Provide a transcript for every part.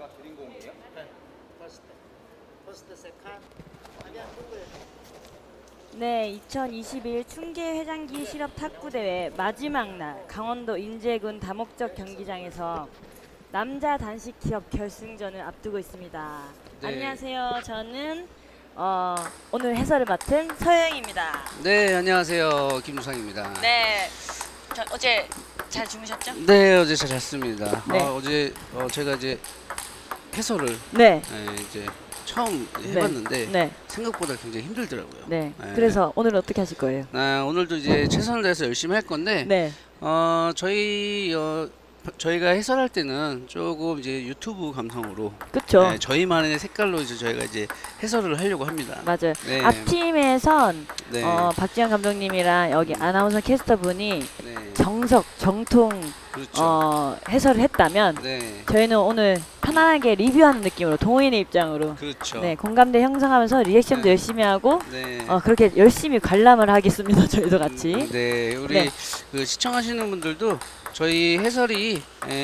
남자가 주인공이에요? 네. 퍼스트 세컨. 아니야, 네, 2021 충계 회장기 실업 탁구 대회 마지막 날 강원도 인제군 다목적 경기장에서 남자 단식 기업 결승전을 앞두고 있습니다. 네. 안녕하세요. 저는 오늘 해설을 맡은 서영입니다. 네, 안녕하세요. 김주상입니다. 네, 어제 잘 주무셨죠? 네, 어제 잘 잤습니다. 네. 어제 제가 이제 해설을 네. 이제 처음 해봤는데 네. 생각보다 굉장히 힘들더라고요. 네. 그래서 오늘 어떻게 하실 거예요? 오늘도 이제 최선을 다해서 열심히 할 건데 네. 저희가 해설할 때는 조금 이제 유튜브 감성으로, 그렇죠. 네, 저희만의 색깔로 이제 저희가 이제 해설을 하려고 합니다. 맞아요. 네. 앞팀에선 네. 박지현 감독님이랑 여기 아나운서 캐스터분이 네. 정통 그렇죠. 해설을 했다면 네. 저희는 오늘 편안하게 리뷰하는 느낌으로 동호인의 입장으로 그렇죠. 네, 공감대 형성하면서 리액션도 네. 열심히 하고 네. 그렇게 열심히 관람을 하겠습니다. 저희도 같이. 네, 우리 네. 그 시청하시는 분들도 저희 해설이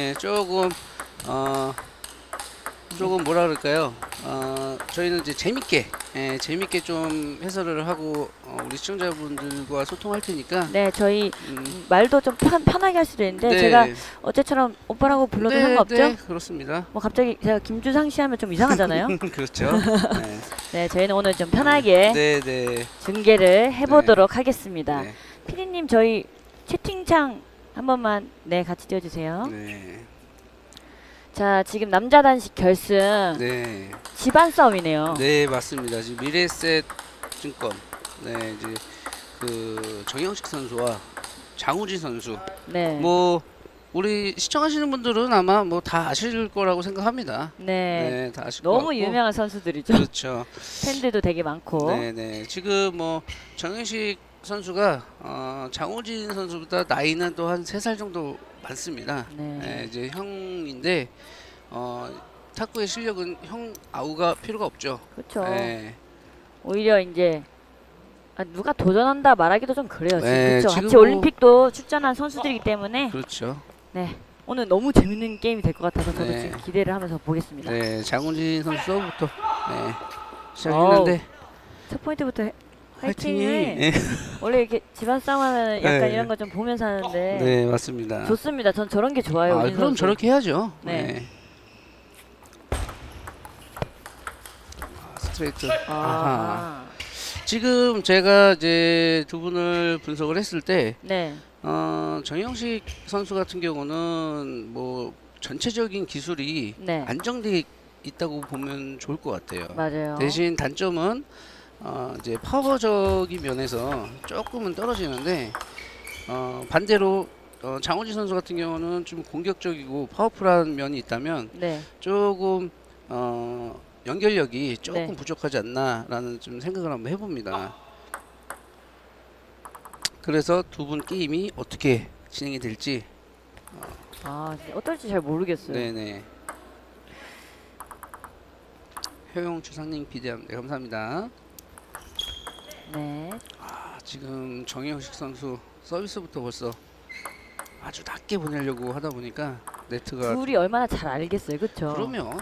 조금 뭐라 그럴까요? 저희는 이제 재밌게 좀 해설을 하고 우리 시청자분들과 소통할 테니까. 네, 저희 말도 좀 편하게 할 수도 있는데 네. 제가 어제처럼 오빠라고 불러도 네, 상관없죠? 네, 그렇습니다. 뭐 갑자기 제가 김주상 씨 하면 좀 이상하잖아요. 그렇죠. 네. 네, 저희는 오늘 좀 편하게 네. 중계를 해보도록 하겠습니다. 네. 피디님 저희 채팅창 한 번만 같이 띄워주세요. 네. 자, 지금 남자 단식 결승 네. 집안 싸움이네요. 네, 맞습니다. 지금 미래에셋증권, 네, 이제 그 정영식 선수와 장우진 선수. 네. 뭐 우리 시청하시는 분들은 아마 뭐 다 아실 거라고 생각합니다. 네. 네, 다 아실 거 너무 같고. 유명한 선수들이죠. 그렇죠. 팬들도 되게 많고. 네. 지금 뭐 정영식 선수가 장우진 선수보다 나이는 또 한 3살 정도 많습니다. 네. 이제 형인데 탁구의 실력은 형 아우가 필요가 없죠. 그렇죠. 네. 오히려 이제 누가 도전한다 말하기도 좀 그래요. 네, 그렇죠. 지금 같이 뭐 올림픽도 출전한 선수들이기 때문에. 그렇죠. 네. 오늘 너무 재밌는 게임이 될 것 같아서 저도 네. 지금 기대를 하면서 보겠습니다. 네, 장훈진 선수 서브부터 시작했는데 첫 포인트부터 화이팅이 화이팅을 원래 이렇게 집안 싸움하면 약간 네. 이런 거 좀 보면서 하는데 네, 맞습니다. 좋습니다. 전 저런 게 좋아요. 우진 그럼 선수. 저렇게 해야죠. 네. 스트레이트. 아. 지금 제가 이제 두 분을 분석을 했을 때 네. 정영식 선수 같은 경우는 뭐 전체적인 기술이 네. 안정돼 있다고 보면 좋을 것 같아요. 맞아요. 대신 단점은 이제 파워적인 면에서 조금은 떨어지는데 반대로 장우진 선수 같은 경우는 좀 공격적이고 파워풀한 면이 있다면 네. 조금 연결력이 조금 네. 부족하지 않나라는 좀 생각을 한번 해봅니다. 그래서 두 분 게임이 어떻게 진행이 될지 어떨지 잘 모르겠어요. 네네. 효용 주상님 비대함 네, 감사합니다. 네. 지금 정영식 선수 서비스부터 벌써 아주 낮게 보내려고 하다 보니까 네트가 둘이 얼마나 잘 알겠어요. 그렇죠? 그럼요.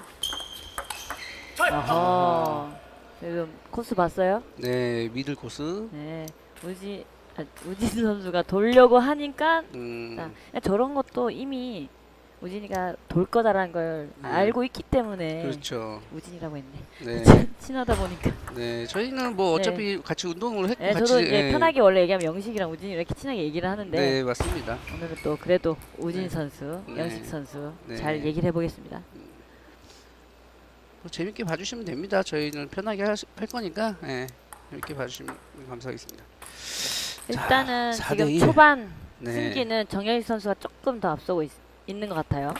어허. 지금 코스 봤어요? 네, 미들 코스. 네. 우진 선수가 돌려고 하니까 저런 것도 이미 우진이가 돌 거다라는 걸 알고 있기 때문에 그렇죠. 우진이라고 했네. 네. 친하다 보니까. 네, 저희는 뭐 어차피 같이 운동을 했고 네, 같이 저도 이제 편하게 원래 얘기하면 영식이랑 우진이 이렇게 친하게 얘기를 하는데 네, 맞습니다. 오늘은 또 그래도 우진 네. 선수, 네. 영식 선수 네. 잘 얘기를 해보겠습니다. 뭐 재밌게 봐주시면 됩니다. 저희는 편하게 할 거니까 재밌게 봐주시면 감사하겠습니다. 일단은 자, 지금 4대1. 초반 네. 승기는 정영식 선수가 조금 더 앞서고 있는 것 같아요.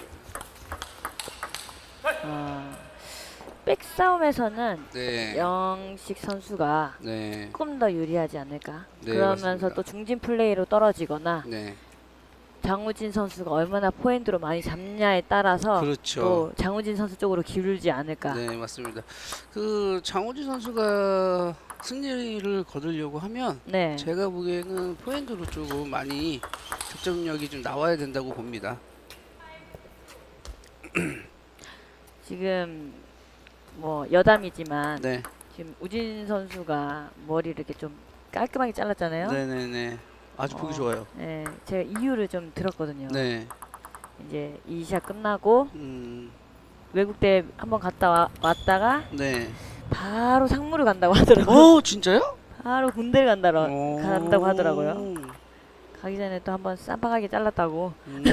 백싸움에서는 네. 영식 선수가 네. 조금 더 유리하지 않을까. 네, 그러면서 맞습니다. 또 중진 플레이로 떨어지거나 네. 장우진 선수가 얼마나 포핸드로 많이 잡냐에 따라서 그렇죠. 또 장우진 선수 쪽으로 기울지 않을까. 네, 맞습니다. 그 장우진 선수가 승리를 거두려고 하면 네. 제가 보기에는 포핸드로 조금 많이 득점력이 좀 나와야 된다고 봅니다. 지금 뭐 여담이지만 네. 지금 우진 선수가 머리를 이렇게 좀 깔끔하게 잘랐잖아요. 네네네. 아주 보기 좋아요. 네, 제가 이유를 좀 들었거든요. 네. 이제 이 시합 끝나고 음. 외국대 한번 갔다 왔다가 네. 바로 상무를 간다고 하더라고요. 오 진짜요? 바로 군대를 간다고 하더라고요. 오. 가기 전에 또 한번 쌈박하게 잘랐다고.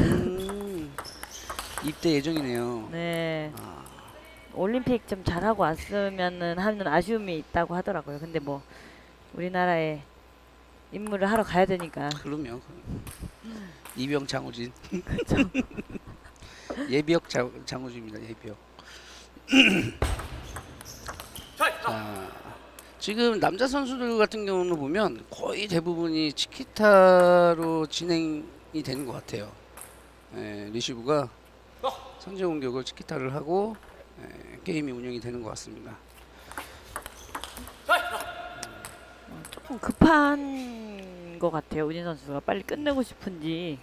입대 예정이네요. 네. 아, 올림픽 좀 잘하고 왔으면은 하는 아쉬움이 있다고 하더라고요. 근데 뭐 우리나라에 임무를 하러 가야 되니까. 그럼요. 이병 장우진. 그렇죠. 예비역 장우진입니다. 예비역. 자, 지금 남자 선수들 같은 경우는 보면 거의 대부분이 치키타로 진행이 되는 것 같아요. 예, 리시브가 선제 공격을 치키타를 하고 게임이 운영이 되는 것 같습니다. 조금 급한 것 같아요. 우진 선수가 빨리 끝내고 싶은지.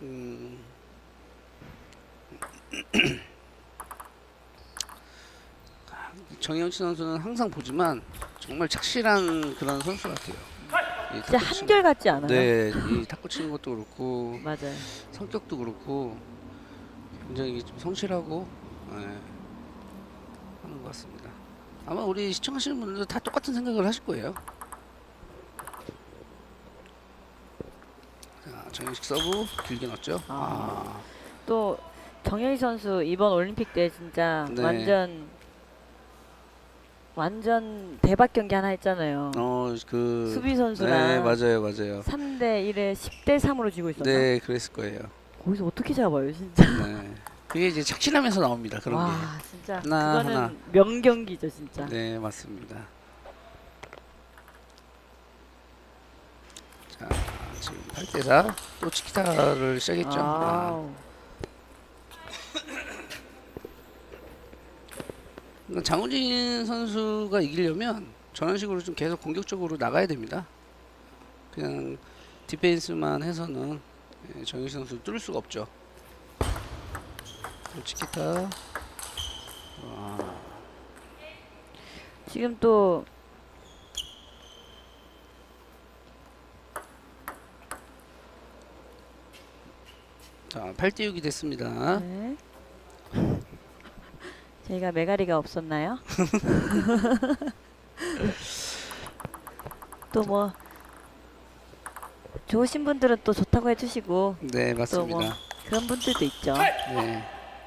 정영치 선수는 항상 보지만 정말 착실한 그런 선수 같아요. 진짜 한결 같지 않아요? 네, 이 탁구 치는 것도 그렇고 맞아요. 성격도 그렇고 굉장히 좀 성실하고 하는 것 같습니다. 아마 우리 시청하시는 분들도 다 똑같은 생각을 하실 거예요. 자, 정영식 서브 길게 넣었죠. 또 정현희 선수 이번 올림픽 때 진짜 네. 완전 대박 경기 하나 했잖아요. 그 수비 선수랑 네, 맞아요. 3대 1에 10대 3으로 지고 있었나? 네, 그랬을 거예요. 거기서 어떻게 잡아요, 진짜? 네. 그게 이제 착실하면서 나옵니다. 그런 게. 와, 진짜 하나, 그거는 하나. 명경기죠, 진짜. 네, 맞습니다. 자, 지금 8대4 또 치키타를 시작했죠. 아우. 장우진 선수가 이기려면 저런 식으로 좀 계속 공격적으로 나가야 됩니다. 그냥 디펜스만 해서는 정영식 선수 뚫을 수가 없죠. 치키타. 지금 또 자, 8대6이 됐습니다. 네. 저희가 메가리가 없었나요? 또 뭐 좋으신 분들은 또 좋다고 해주시고 네, 맞습니다. 또 뭐 그런 분들도 있죠. 네.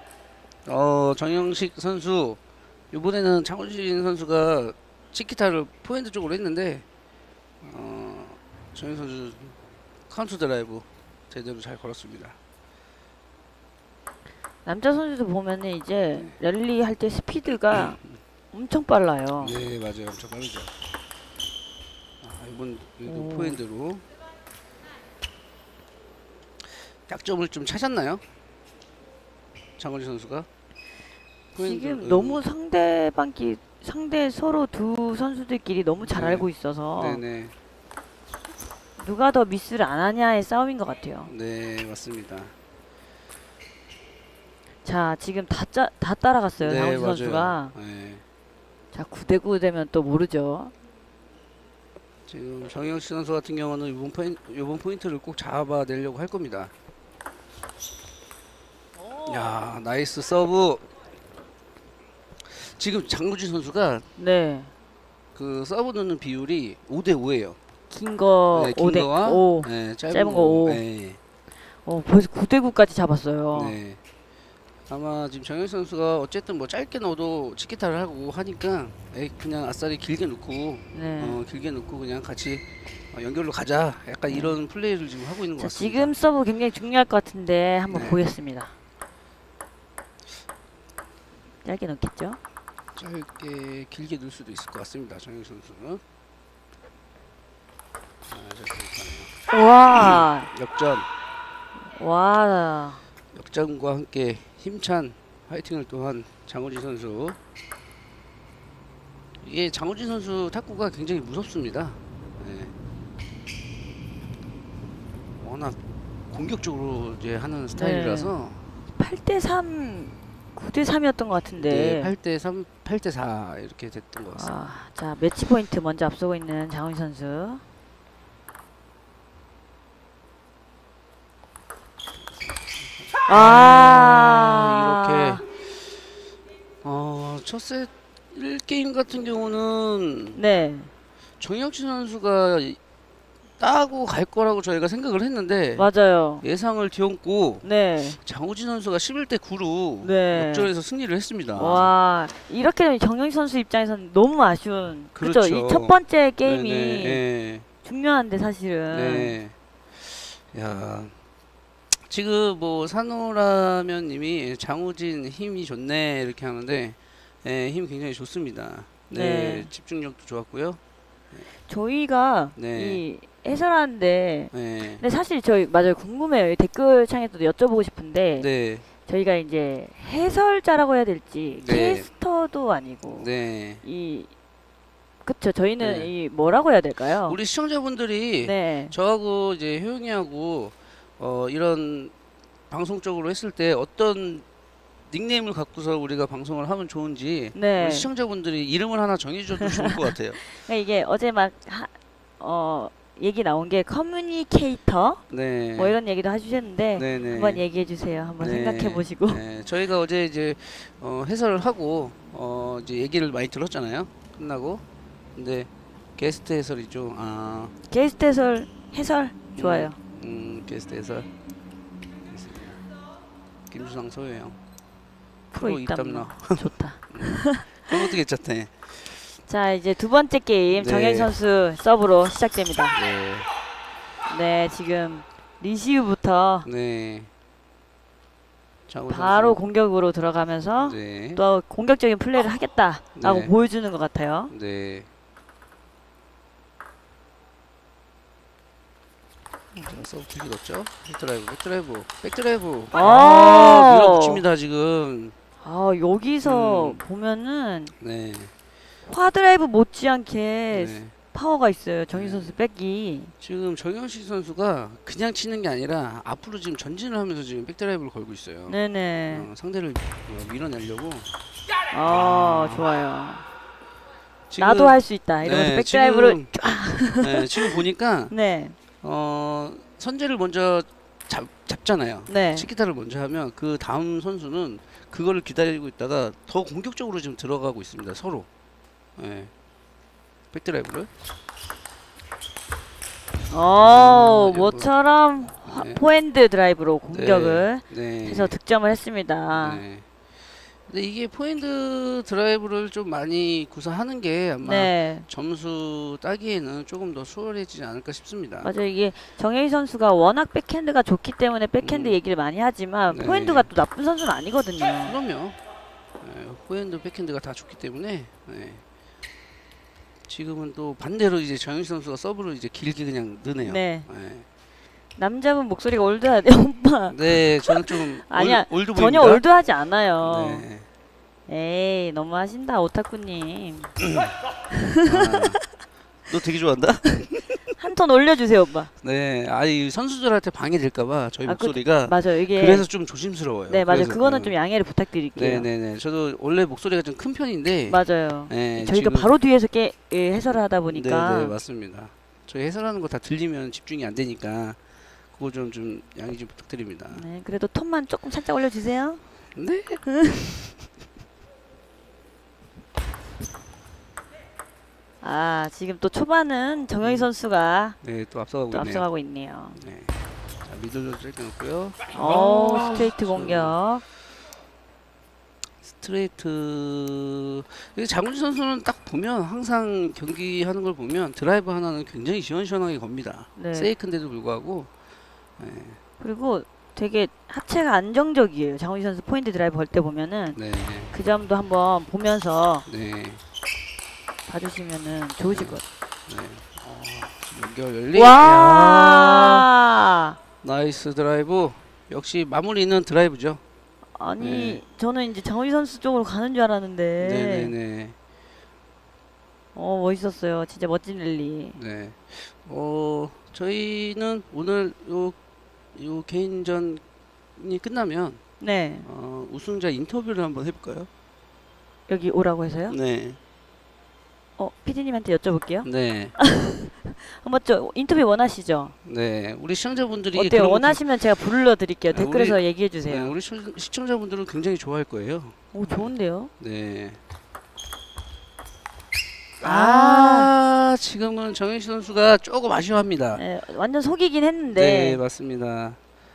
정영식 선수 이번에는 장우진 선수가 치키타를 포핸드 쪽으로 했는데 정영식 선수 카운트 드라이브 제대로 잘 걸었습니다. 남자 선수도 보면은 이제 랠리 할 때 스피드가 엄청 빨라요. 네, 맞아요. 엄청 빠르죠. 이번 오. 포핸드로 약점을 좀 찾았나요? 장우진 선수가? 지금 너무 상대 서로 두 선수들끼리 너무 잘 네. 알고 있어서 네네. 누가 더 미스를 안 하냐의 싸움인 것 같아요. 네, 맞습니다. 자, 지금 다 따라갔어요. 네, 장우진 맞아요. 선수가. 네. 자, 9대9 되면 또 모르죠. 지금 정영식 선수 같은 경우는 이번 포인트를 꼭 잡아내려고 할 겁니다. 야, 나이스 서브. 지금 장우진 선수가 네. 그 서브 넣는 비율이 5대5예요. 긴 거 네, 긴 5대 거와 5. 네, 짧은 거 5. 네. 벌써 9대9까지 잡았어요. 네. 아마 지금 정영식 선수가 어쨌든 뭐 짧게 넣어도 치키타를 하고 하니까 그냥 아싸리 길게 넣고 네. 길게 넣고 그냥 같이 연결로 가자. 약간 이런 플레이를 지금 하고 있는 것 자, 같습니다. 지금 서브 굉장히 중요할 것 같은데 한번 네. 보겠습니다. 짧게 넣겠죠? 짧게 길게 넣을 수도 있을 것 같습니다. 정영식 선수는. 와. 역전. 와. 역전과 함께 힘찬 파이팅을 또한 장우진 선수. 이게 장우진 선수 탁구가 굉장히 무섭습니다. 네. 워낙 공격적으로 이제 하는 스타일이라서 8대3 9대 3이었던 것 같은데. 네, 8대 3, 8대 4 이렇게 됐던 것 같습니다. 아, 자, 매치 포인트 먼저 앞서고 있는 장훈희 선수. 이렇게 첫 세트 1게임 같은 경우는 네, 정혁진 선수가 따고 갈 거라고 저희가 생각을 했는데 맞아요. 예상을 뒤엎고 네, 장우진 선수가 11대 9로 네. 역전해서 승리를 했습니다. 와, 이렇게 되면 정영희 선수 입장에서는 너무 아쉬운. 그렇죠. 그렇죠. 이 첫 번째 게임이 네네, 중요한데 사실은. 네. 야, 지금 뭐 산호라면님이 장우진 힘이 좋네 이렇게 하는데, 힘 굉장히 좋습니다. 네, 네. 집중력도 좋았고요. 저희가 네. 이 해설하는데, 네, 근데 사실 저희 맞아요, 궁금해요. 이 댓글창에도 여쭤보고 싶은데 네, 저희가 이제 해설자라고 해야 될지 네. 캐스터도 아니고 네. 그쵸, 저희는 네. 이 뭐라고 해야 될까요? 우리 시청자분들이 네, 저하고 이제 효영이하고 이런 방송적으로 했을 때 어떤 닉네임을 갖고서 우리가 방송을 하면 좋은지 네. 우리 시청자분들이 이름을 하나 정해주셔도 좋을 것 같아요. 그러니까 이게 어제 막 얘기 나온 게 커뮤니케이터 네. 뭐 이런 얘기도 해주셨는데 네네. 한번 얘기해 주세요. 한번 네. 생각해 보시고. 네. 저희가 어제 이제 해설을 하고 이제 얘기를 많이 들었잖아요. 끝나고. 근데 게스트 해설이죠. 아, 게스트 해설 좋아요. 게스트 해설. 김수상 소유형. 프로 입담러 좋다. 그런 것도 괜찮대. 자, 이제 두 번째 게임 네. 정현 선수 서브로 시작됩니다. 네. 네, 지금 리시브부터 네. 장훈 바로 선수. 공격으로 들어가면서 네. 또 공격적인 플레이를 하겠다라고 네. 보여주는 것 같아요. 네. 서브 되게 넣었죠? 백드라이브. 밀어붙입니다 지금. 아, 여기서 보면은 네. 화드라이브 못지않게 네. 파워가 있어요. 정희 네. 선수 백이. 지금 정영식 선수가 그냥 치는 게 아니라 앞으로 지금 전진을 하면서 지금 백드라이브를 걸고 있어요. 네네. 상대를 밀어내려고. 좋아요. 지금, 나도 할 수 있다. 이러면서 네, 백드라이브를. 지금 보니까 네. 선제를 먼저 잡잖아요. 네. 치키타를 먼저 하면 그 다음 선수는 그거를 기다리고 있다가 더 공격적으로 지금 들어가고 있습니다. 서로. 네. 백드라이브를. 모처럼 네. 포핸드 드라이브로 공격을 네. 해서 득점을 했습니다. 네. 근데 이게 포핸드 드라이브를 좀 많이 구사하는 게 아마 네. 점수 따기에는 조금 더 수월해지지 않을까 싶습니다. 맞아요. 이게 정혜희 선수가 워낙 백핸드가 좋기 때문에 백핸드 얘기를 많이 하지만 네. 포핸드가 또 나쁜 선수는 아니거든요. 그럼요. 포핸드 백핸드가 다 좋기 때문에 지금은 또 반대로 이제 정현 선수가 서브를 이제 길게 그냥 넣네요. 네. 네. 남자분 목소리가 올드하네, 오빠. 네, 저는 좀 아니야, 올드 보입니다. 전혀 올드하지 않아요. 네. 에이, 너무 하신다, 오타쿠님. 너 되게 좋아한다? 한 톤 올려주세요, 오빠. 네, 이 선수들한테 방해될까봐 저희 목소리가 맞아요, 이게. 그래서 좀 조심스러워요. 네, 맞아요. 그래서, 그거는 좀 양해를 부탁드릴게요. 네네네. 저도 원래 목소리가 좀 큰 편인데. 맞아요. 네, 저희가 지금, 바로 뒤에서 해설을 하다 보니까. 네, 맞습니다. 저희 해설하는 거 다 들리면 집중이 안 되니까 그거 좀 양해 좀 부탁드립니다. 네, 그래도 톤만 조금 살짝 올려주세요. 네. 지금 또 초반은 정영희 선수가 네, 또 앞서가고 또 있네요. 앞서가고 있네요. 네. 자, 미들로 짧게 놓고요. 스트레이트 공격. 스트레이트. 장훈지 선수는 딱 보면 항상 경기하는 걸 보면 드라이브 하나는 굉장히 시원시원하게 겁니다. 네. 세이크인데도 불구하고. 네. 그리고 되게 하체가 안정적이에요. 장훈희 선수 포인트 드라이브 걸 때 보면은 네. 그 점도 한번 보면서 네. 봐주시면은 좋으실 것 같아요. 네. 연결 열리. 와! 나이스 드라이브. 역시 마무리는 드라이브죠. 아니, 네. 저는 이제 장훈희 선수 쪽으로 가는 줄 알았는데. 네네네. 멋있었어요. 진짜 멋진 랠리. 네. 저희는 오늘 요 개인전이 끝나면 네. 우승자 인터뷰를 한번 해볼까요? 여기 오라고 해서요? 네. PD님한테 여쭤볼게요. 네. 한번 인터뷰 원하시죠? 네. 우리 시청자분들이 어때요? 그런 거 원하시면 제가 불러드릴게요. 아, 댓글에서 우리- 얘기해 네, 주세요. 우리 시청자분들은 굉장히 좋아할 거예요. 오, 좋은데요? 네. 아. 지금은 정현식 선수가 조금 아쉬워합니다. 네, 완전 속이긴 했는데. 네, 맞습니다.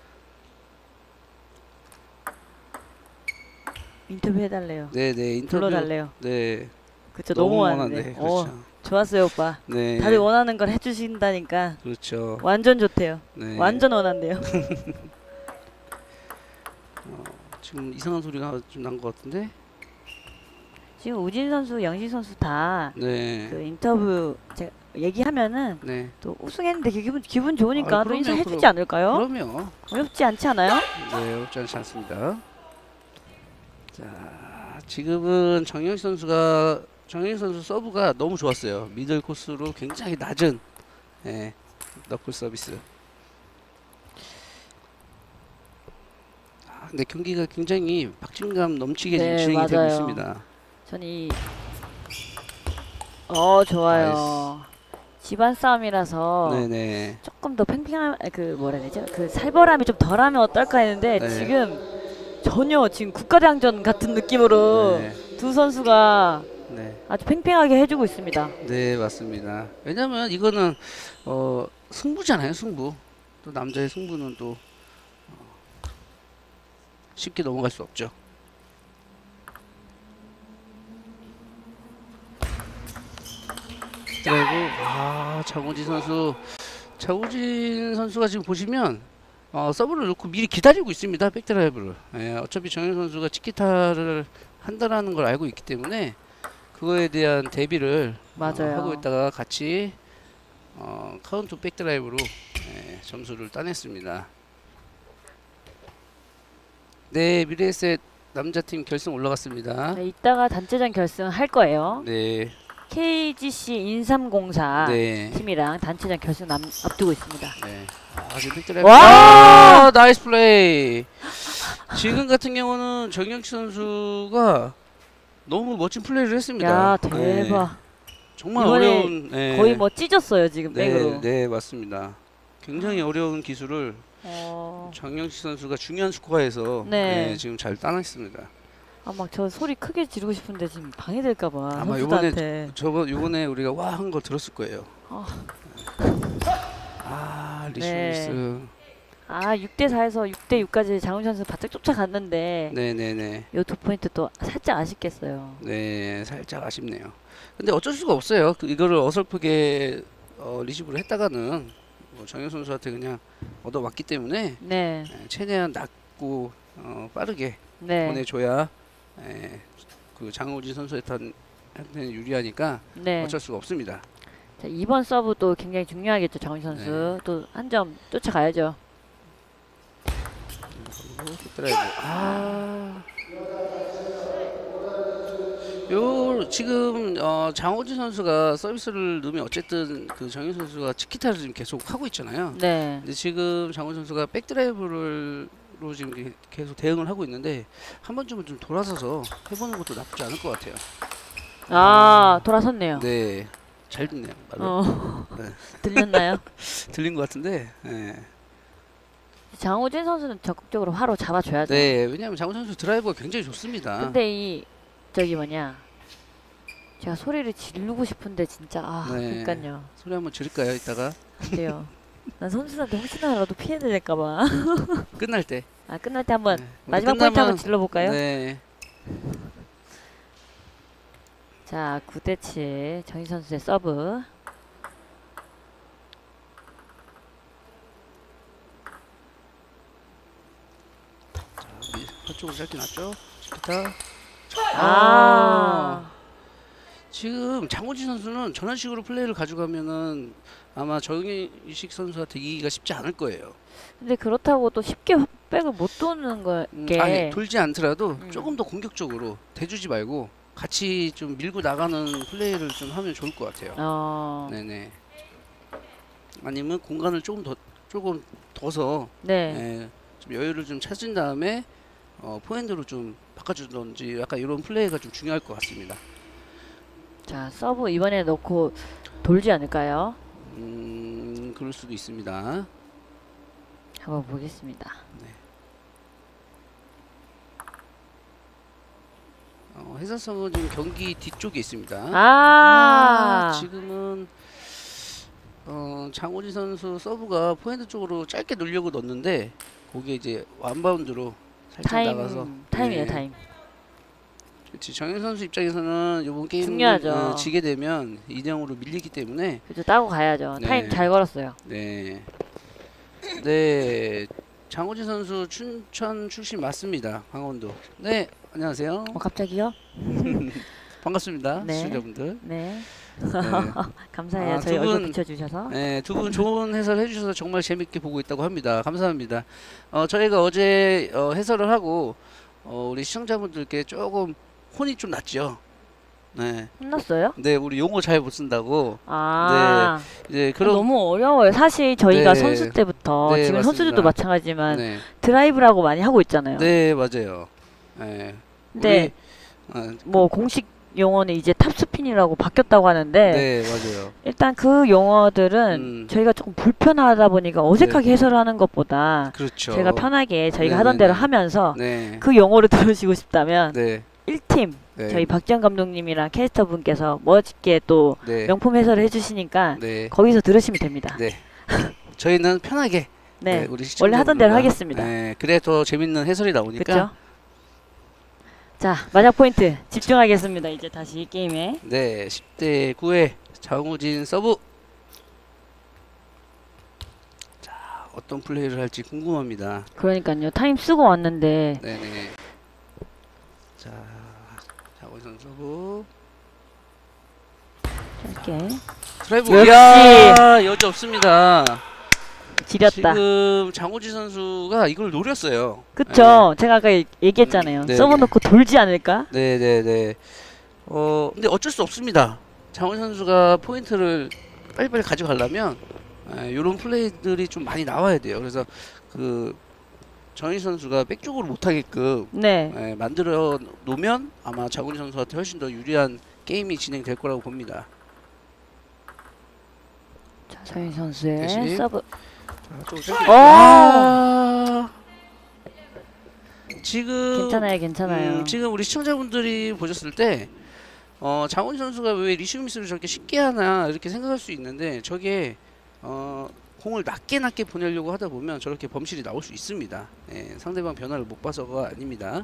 인터뷰 해달래요. 네, 네, 인터뷰. 불러달래요. 네, 그쵸, 너무 원하는데. 원하는데, 그렇죠. 좋았어요, 오빠. 네, 다들 원하는 걸 해주신다니까. 그렇죠. 완전 좋대요. 네. 완전 원한대요. 지금 이상한 소리가 좀 난 것 같은데. 지금 우진 선수, 영식 선수 다 그 네, 인터뷰 제가 얘기하면은 네. 또 우승했는데 기분 좋으니까 아, 또 그럼요, 인사해주지 그럼. 않을까요? 그럼요. 어렵지 않지 않아요? 네, 어렵지 않지 않습니다. 자, 지금은 정영식 선수 서브가 너무 좋았어요. 미들 코스로 굉장히 낮은 너클 서비스. 근데 경기가 굉장히 박진감 넘치게 지금 네, 진행이 되고 맞아요. 있습니다. 전 좋아요. 집안 싸움이라서 네네. 조금 더 팽팽한 뭐라 해야 되죠? 그 살벌함이 좀 덜하면 어떨까 했는데 네. 지금 국가대항전 같은 느낌으로 네. 두 선수가 네. 아주 팽팽하게 해주고 있습니다. 네, 맞습니다. 왜냐면 이거는 승부잖아요, 승부. 또 남자의 승부는 또 쉽게 넘어갈 수 없죠. 그리고 장호진 선수가 지금 보시면 서브를 넣고 미리 기다리고 있습니다. 백드라이브를. 어차피 정현 선수가 치키타를 한다라는 걸 알고 있기 때문에 그거에 대한 대비를 맞아요. 하고 있다가 같이 카운트 백드라이브로 점수를 따냈습니다. 네, 미래에셋 남자팀 결승 올라갔습니다. 네, 이따가 단체전 결승 할 거예요. 네, KGC 인삼공사 네, 팀이랑 단체전 결승 앞두고 있습니다. 네. 지금 백드라이브. 와! 나이스 플레이. 지금 같은 경우는 정영식 선수가 너무 멋진 플레이를 했습니다. 야, 네, 대박. 정말 이번에 어려운. 네. 거의 뭐 찢었어요, 지금 네, 백으로. 네, 맞습니다. 굉장히 어려운 기술을 정영식 선수가 중요한 스코어에서 네. 지금 잘 따냈습니다. 막 저 소리 크게 지르고 싶은데 지금 방해될까봐 아마 선수들한테. 요번에 우리가 와 한 거 들었을 거예요. 리시브리스. 네. 6대4에서 6대6까지 장훈 선수 바짝 쫓아갔는데 네네네. 요 2포인트 또 살짝 아쉽겠어요. 네, 살짝 아쉽네요. 근데 어쩔 수가 없어요. 이거를 어설프게 리시브를 했다가는 정현 선수한테 그냥 얻어맞기 때문에 네. 최대한 낮고 빠르게 네. 보내줘야 그 장호진 선수한테는 유리하니까 네. 어쩔 수가 없습니다. 자, 이번 서브도 굉장히 중요하겠죠, 장훈 선수. 네. 또 한 점 쫓아가야죠. 드라이브. 지금 장호진 선수가 서비스를 넣으면 어쨌든 그 정현 선수가 치키타를 지금 계속 하고 있잖아요. 네. 근데 지금 장호진 선수가 백드라이브로 지금 계속 대응을 하고 있는데 한 번쯤은 좀 돌아서서 해보는 것도 나쁘지 않을 것 같아요. 돌아섰네요. 네, 잘 듣네요. 말로. 네. 들렸나요? 들린 것 같은데. 네. 장호진 선수는 적극적으로 화로 잡아줘야죠. 네, 왜냐하면 장호진 선수 드라이버가 굉장히 좋습니다. 근데 제가 소리를 지르고 싶은데 진짜 네. 그러니까요. 소리 한번 지를까요, 이따가? 안 돼요. 난 선수들한테 혹시나라도 피해될까봐. 끝날 때. 끝날 때 한번 네. 마지막 포인트 한번 질러볼까요? 네. 자, 9대7 정희 선수의 서브. 한쪽으로 짧게 났죠? 기타. 지금 장호진 선수는 저런 식으로 플레이를 가져가면은 아마 정희식 선수한테 이기기가 쉽지 않을 거예요. 근데 그렇다고 또 쉽게 백을 못 도는 게 아니, 돌지 않더라도 조금 더 공격적으로 대주지 말고 같이 좀 밀고 나가는 플레이를 좀 하면 좋을 것 같아요. 네네. 아니면 공간을 조금 둬서 네. 좀 여유를 좀 찾은 다음에 포핸드로 좀 바꿔주던지 약간 이런 플레이가 좀 중요할 것 같습니다. 자, 서브 이번에 넣고 돌지 않을까요? 그럴 수도 있습니다. 한번 보겠습니다. 해설성은 지금 경기 뒤쪽에 있습니다. 지금은 장호지 선수 서브가 포핸드 쪽으로 짧게 놓으려고 넣었는데 그게 이제 완바운드로 살짝 나가서 타임이에요, 네. 타임. 그렇지. 정현 선수 입장에서는 이번 게임 중요하죠. 지게 되면 2대0으로 밀리기 때문에 그죠, 따고 가야죠. 네. 타임 잘 걸었어요. 네. 네. 장호지 선수 춘천 출신 맞습니다. 강원도. 네, 안녕하세요. 갑자기요? 반갑습니다. 네. 시청자분들. 네. 네. 감사해요. 아, 저희 두 분, 얼굴 비춰주셔서. 네, 두 분 좋은 해설 해주셔서 정말 재밌게 보고 있다고 합니다. 감사합니다. 저희가 어제 해설을 하고 우리 시청자분들께 조금 혼이 좀 났죠. 네. 혼났어요? 네, 우리 용어 잘 못 쓴다고. 이제 너무 어려워요. 사실 저희가 네. 선수 때부터 네, 지금 맞습니다. 선수들도 마찬가지지만 네, 드라이브라고 많이 하고 있잖아요. 네, 맞아요. 네. 근데 뭐 공식 용어는 이제 탑스핀이라고 바뀌었다고 하는데 네, 맞아요. 일단 그 용어들은 저희가 조금 불편하다 보니까 어색하게 네. 해설하는 것보다 그렇죠. 저희가 편하게 저희가 네, 하던 네, 대로 네. 하면서 네. 그 용어를 들으시고 싶다면 네. 1팀 네. 저희 박지현 감독님이랑 캐스터 분께서 멋있게 또 네. 명품 해설을 해주시니까 네. 거기서 들으시면 됩니다. 네. 저희는 편하게 네, 우리 원래 하던 대로 시청자분들과, 하겠습니다. 네, 그래 더 재밌는 해설이 나오니까. 그렇죠? 자, 마지막 포인트 집중하겠습니다. 이제 다시 게임에. 네, 10대 9의 장우진 서브. 자, 어떤 플레이를 할지 궁금합니다. 그러니까요. 타임 쓰고 왔는데 네네. 자, 장우진 서브. 짧게 드라이브. 역시. 이야, 여지 없습니다. 지렸다. 지금 장우진 선수가 이걸 노렸어요. 그쵸? 제가 아까 얘기했잖아요. 네, 서브 네. 넣고 돌지 않을까? 네네네. 근데 어쩔 수 없습니다. 장우진 선수가 포인트를 빨리빨리 가져가려면 이런 플레이들이 좀 많이 나와야 돼요. 그래서 그 정희 선수가 백쪽으로 못하게끔 네. 만들어 놓으면 아마 장우진 선수한테 훨씬 더 유리한 게임이 진행될 거라고 봅니다. 자, 서윤 선수의 대신. 서브. 지금 괜찮아요. 지금 우리 시청자분들이 보셨을 때 장훈 선수가 왜 리시브 미스를 저렇게 쉽게 하나 이렇게 생각할 수 있는데 저게 공을 낮게 보내려고 하다 보면 저렇게 범실이 나올 수 있습니다. 예, 상대방 변화를 못 봐서가 아닙니다.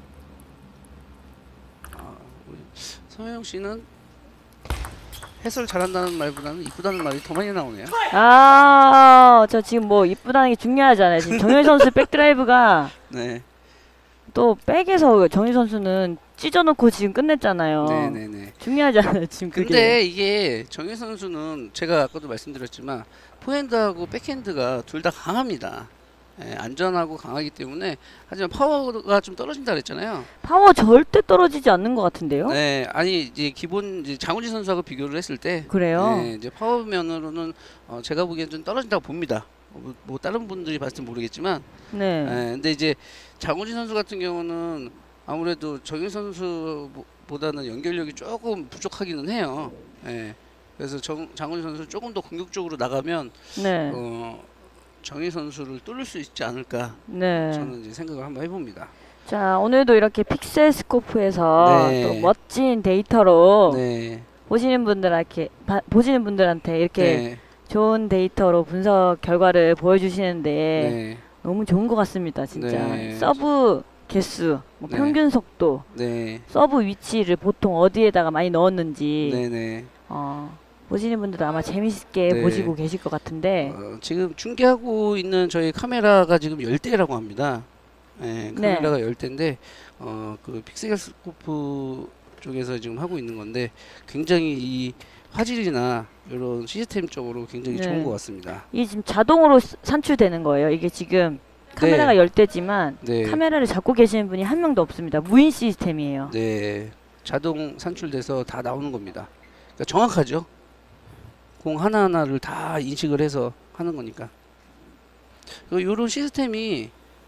우리 서영 씨는 해설 잘한다는 말보다는 이쁘다는 말이 더 많이 나오네요. 저 지금 뭐 이쁘다는 게 중요하잖아요. 지금 정현 선수 백드라이브가 네, 또 백에서 정현 선수는 찢어놓고 지금 끝냈잖아요. 네네네. 중요하잖아요, 지금 그게. 근데 이게 정현 선수는 제가 아까도 말씀드렸지만 포핸드하고 백핸드가 둘 다 강합니다. 예, 안전하고 강하기 때문에 하지만 파워가 좀 떨어진다 그랬잖아요. 파워 절대 떨어지지 않는 것 같은데요? 네, 아니 이제 기본 이제 장훈지 선수하고 비교를 했을 때, 그래요? 이제 파워 면으로는 제가 보기엔 좀 떨어진다고 봅니다. 뭐 다른 분들이 봤을 땐 모르겠지만, 네. 근데 이제 장훈지 선수 같은 경우는 아무래도 정현 선수보다는 연결력이 조금 부족하기는 해요. 예, 그래서 장훈지 선수 조금 더 공격적으로 나가면 네. 정희 선수를 뚫을 수 있지 않을까. 네. 저는 이제 생각을 한번 해봅니다. 자, 오늘도 이렇게 픽셀 스코프에서 네. 또 멋진 데이터로 네, 보시는 분들한테 이렇게 네, 좋은 데이터로 분석 결과를 보여주시는데 네, 너무 좋은 것 같습니다, 진짜. 네. 서브 개수, 뭐 네. 평균 속도, 네, 서브 위치를 보통 어디에다가 많이 넣었는지 네, 네. 보시는 분들도 아마 재밌게 네. 보시고 계실 것 같은데 지금 중계하고 있는 저희 카메라가 지금 10대라고 합니다. 네, 카메라가 10대인데 그 픽셀스코프 쪽에서 지금 하고 있는 건데 굉장히 이 화질이나 이런 시스템 쪽으로 굉장히 네. 좋은 것 같습니다. 이게 지금 자동으로 산출되는 거예요. 이게 지금 카메라가 10대지만 네, 카메라를 잡고 계시는 분이 한 명도 없습니다. 무인 시스템이에요. 네, 자동 산출돼서 다 나오는 겁니다. 그러니까 정확하죠. 공 하나하나를 다 인식을 해서 하는 거니까. 이런 시스템이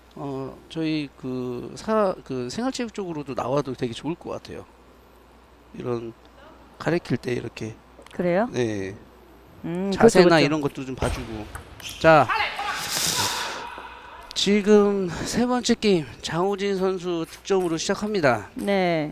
저희 그 생활체육 쪽으로도 나와도 되게 좋을 것 같아요. 이런 가르칠 때 이렇게 그래요? 네 그렇죠, 자세나 그렇죠. 이런 것도 좀 봐주고. 자, 지금 세 번째 게임 장호진 선수 득점으로 시작합니다. 네.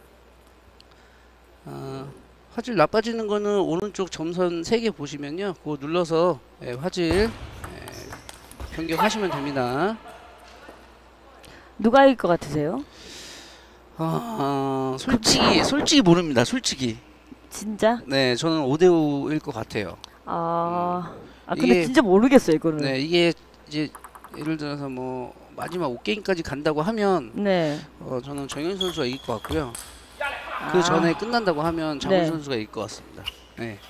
화질 나빠지는 거는 오른쪽 점선 3개 보시면요, 그거 눌러서 화질 변경하시면 됩니다. 누가 이길 것 같으세요? 솔직히 모릅니다. 솔직히. 진짜? 네, 저는 5대5일 것 같아요. 근데 이게- 진짜 모르겠어요 이거는. 네, 이게 이제 예를 들어서 뭐 마지막 5게임까지 간다고 하면 네. 저는 정현 선수가 이길 것 같고요. 그 전에 끝난다고 하면 장훈 네. 선수가 이길 것 같습니다. 네.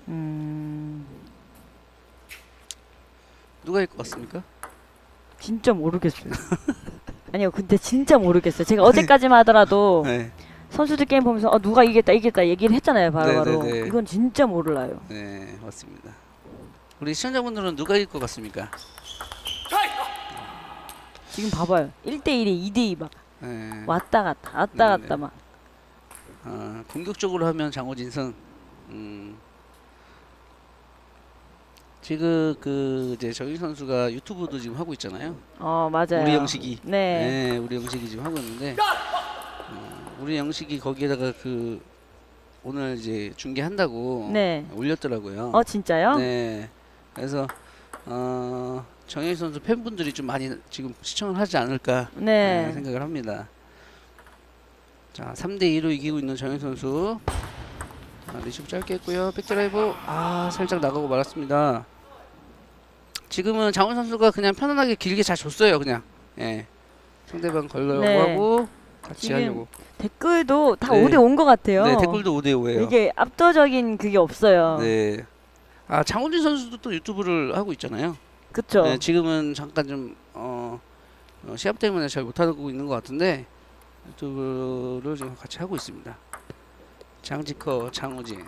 누가 이길 것 같습니까? 진짜 모르겠어요. 아니요, 근데 진짜 모르겠어요. 제가 어제까지만 하더라도 네. 선수들 게임 보면서 누가 이겼다 얘기를 했잖아요, 바로바로. 네네네. 이건 진짜 몰라요. 네, 맞습니다. 우리 시청자분들은 누가 이길 것 같습니까? 지금 봐봐요. 1대1이 2대2 막 네. 왔다 갔다 네네. 막. 공격적으로 하면 장호진 승. 지금 이제 정희 선수가 유튜브도 지금 하고 있잖아요. 맞아요. 우리 영식이. 네. 네, 우리 영식이 지금 하고 있는데 우리 영식이 거기에다가 오늘 이제 중계한다고 네. 올렸더라고요. 진짜요? 네. 그래서 정희 선수 팬분들이 좀 많이 지금 시청을 하지 않을까 네. 생각을 합니다. 자, 3대2로 이기고 있는 정희 선수. 리시브 짧게 했고요. 백드라이브 살짝 나가고 말았습니다. 지금은 장훈 선수가 그냥 편안하게 길게 잘 줬어요. 그냥 상대방 걸려고 네. 하고 같이 지금 하려고. 댓글도 다 네. 5대5인 것 같아요. 네, 댓글도 5대5예요. 이게 압도적인 그게 없어요. 네. 장훈진 선수도 또 유튜브를 하고 있잖아요. 그쵸? 네, 지금은 잠깐 좀 시합 때문에 잘 못하고 있는 것 같은데 유튜브를 지금 같이 하고 있습니다. 장지커 장호진.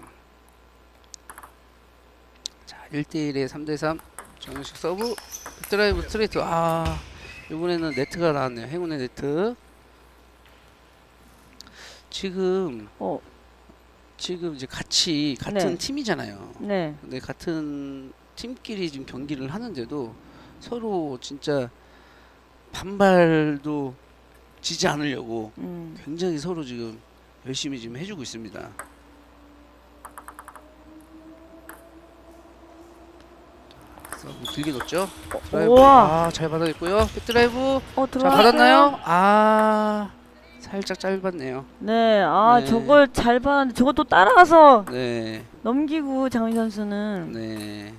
자, 1대1에 3대3 정현식 서브 드라이브 스트레이트. 이번에는 네트가 나왔네요. 행운의 네트. 지금 이제 같은 네. 팀이잖아요. 네. 근데 같은 팀끼리 지금 경기를 하는데도 서로 진짜 반발도 지지 않으려고 굉장히 서로 지금 열심히 지금 해주고 있습니다. 서브 길게 줬죠? 드라이브. 우와. 잘 받아냈고요. 백드라이브. 자, 들어왔어요? 받았나요? 살짝 짧았네요. 네. 네. 저걸 잘 봤는데 저걸 또 따라가서 네. 넘기고 장훈 선수는 네.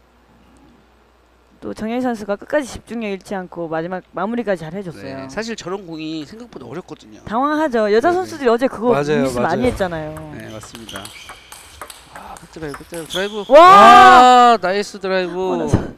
또 정현 선수가 끝까지 집중력 잃지 않고 마지막 마무리까지 잘 해줬어요. 네. 사실 저런 공이 생각보다 어렵거든요. 당황하죠. 여자 네네. 선수들이 어제 그거 맞아요, 미스 많이 맞아요. 했잖아요. 네, 맞습니다. 백드라이브 드라이브. 와! 나이스 드라이브. 나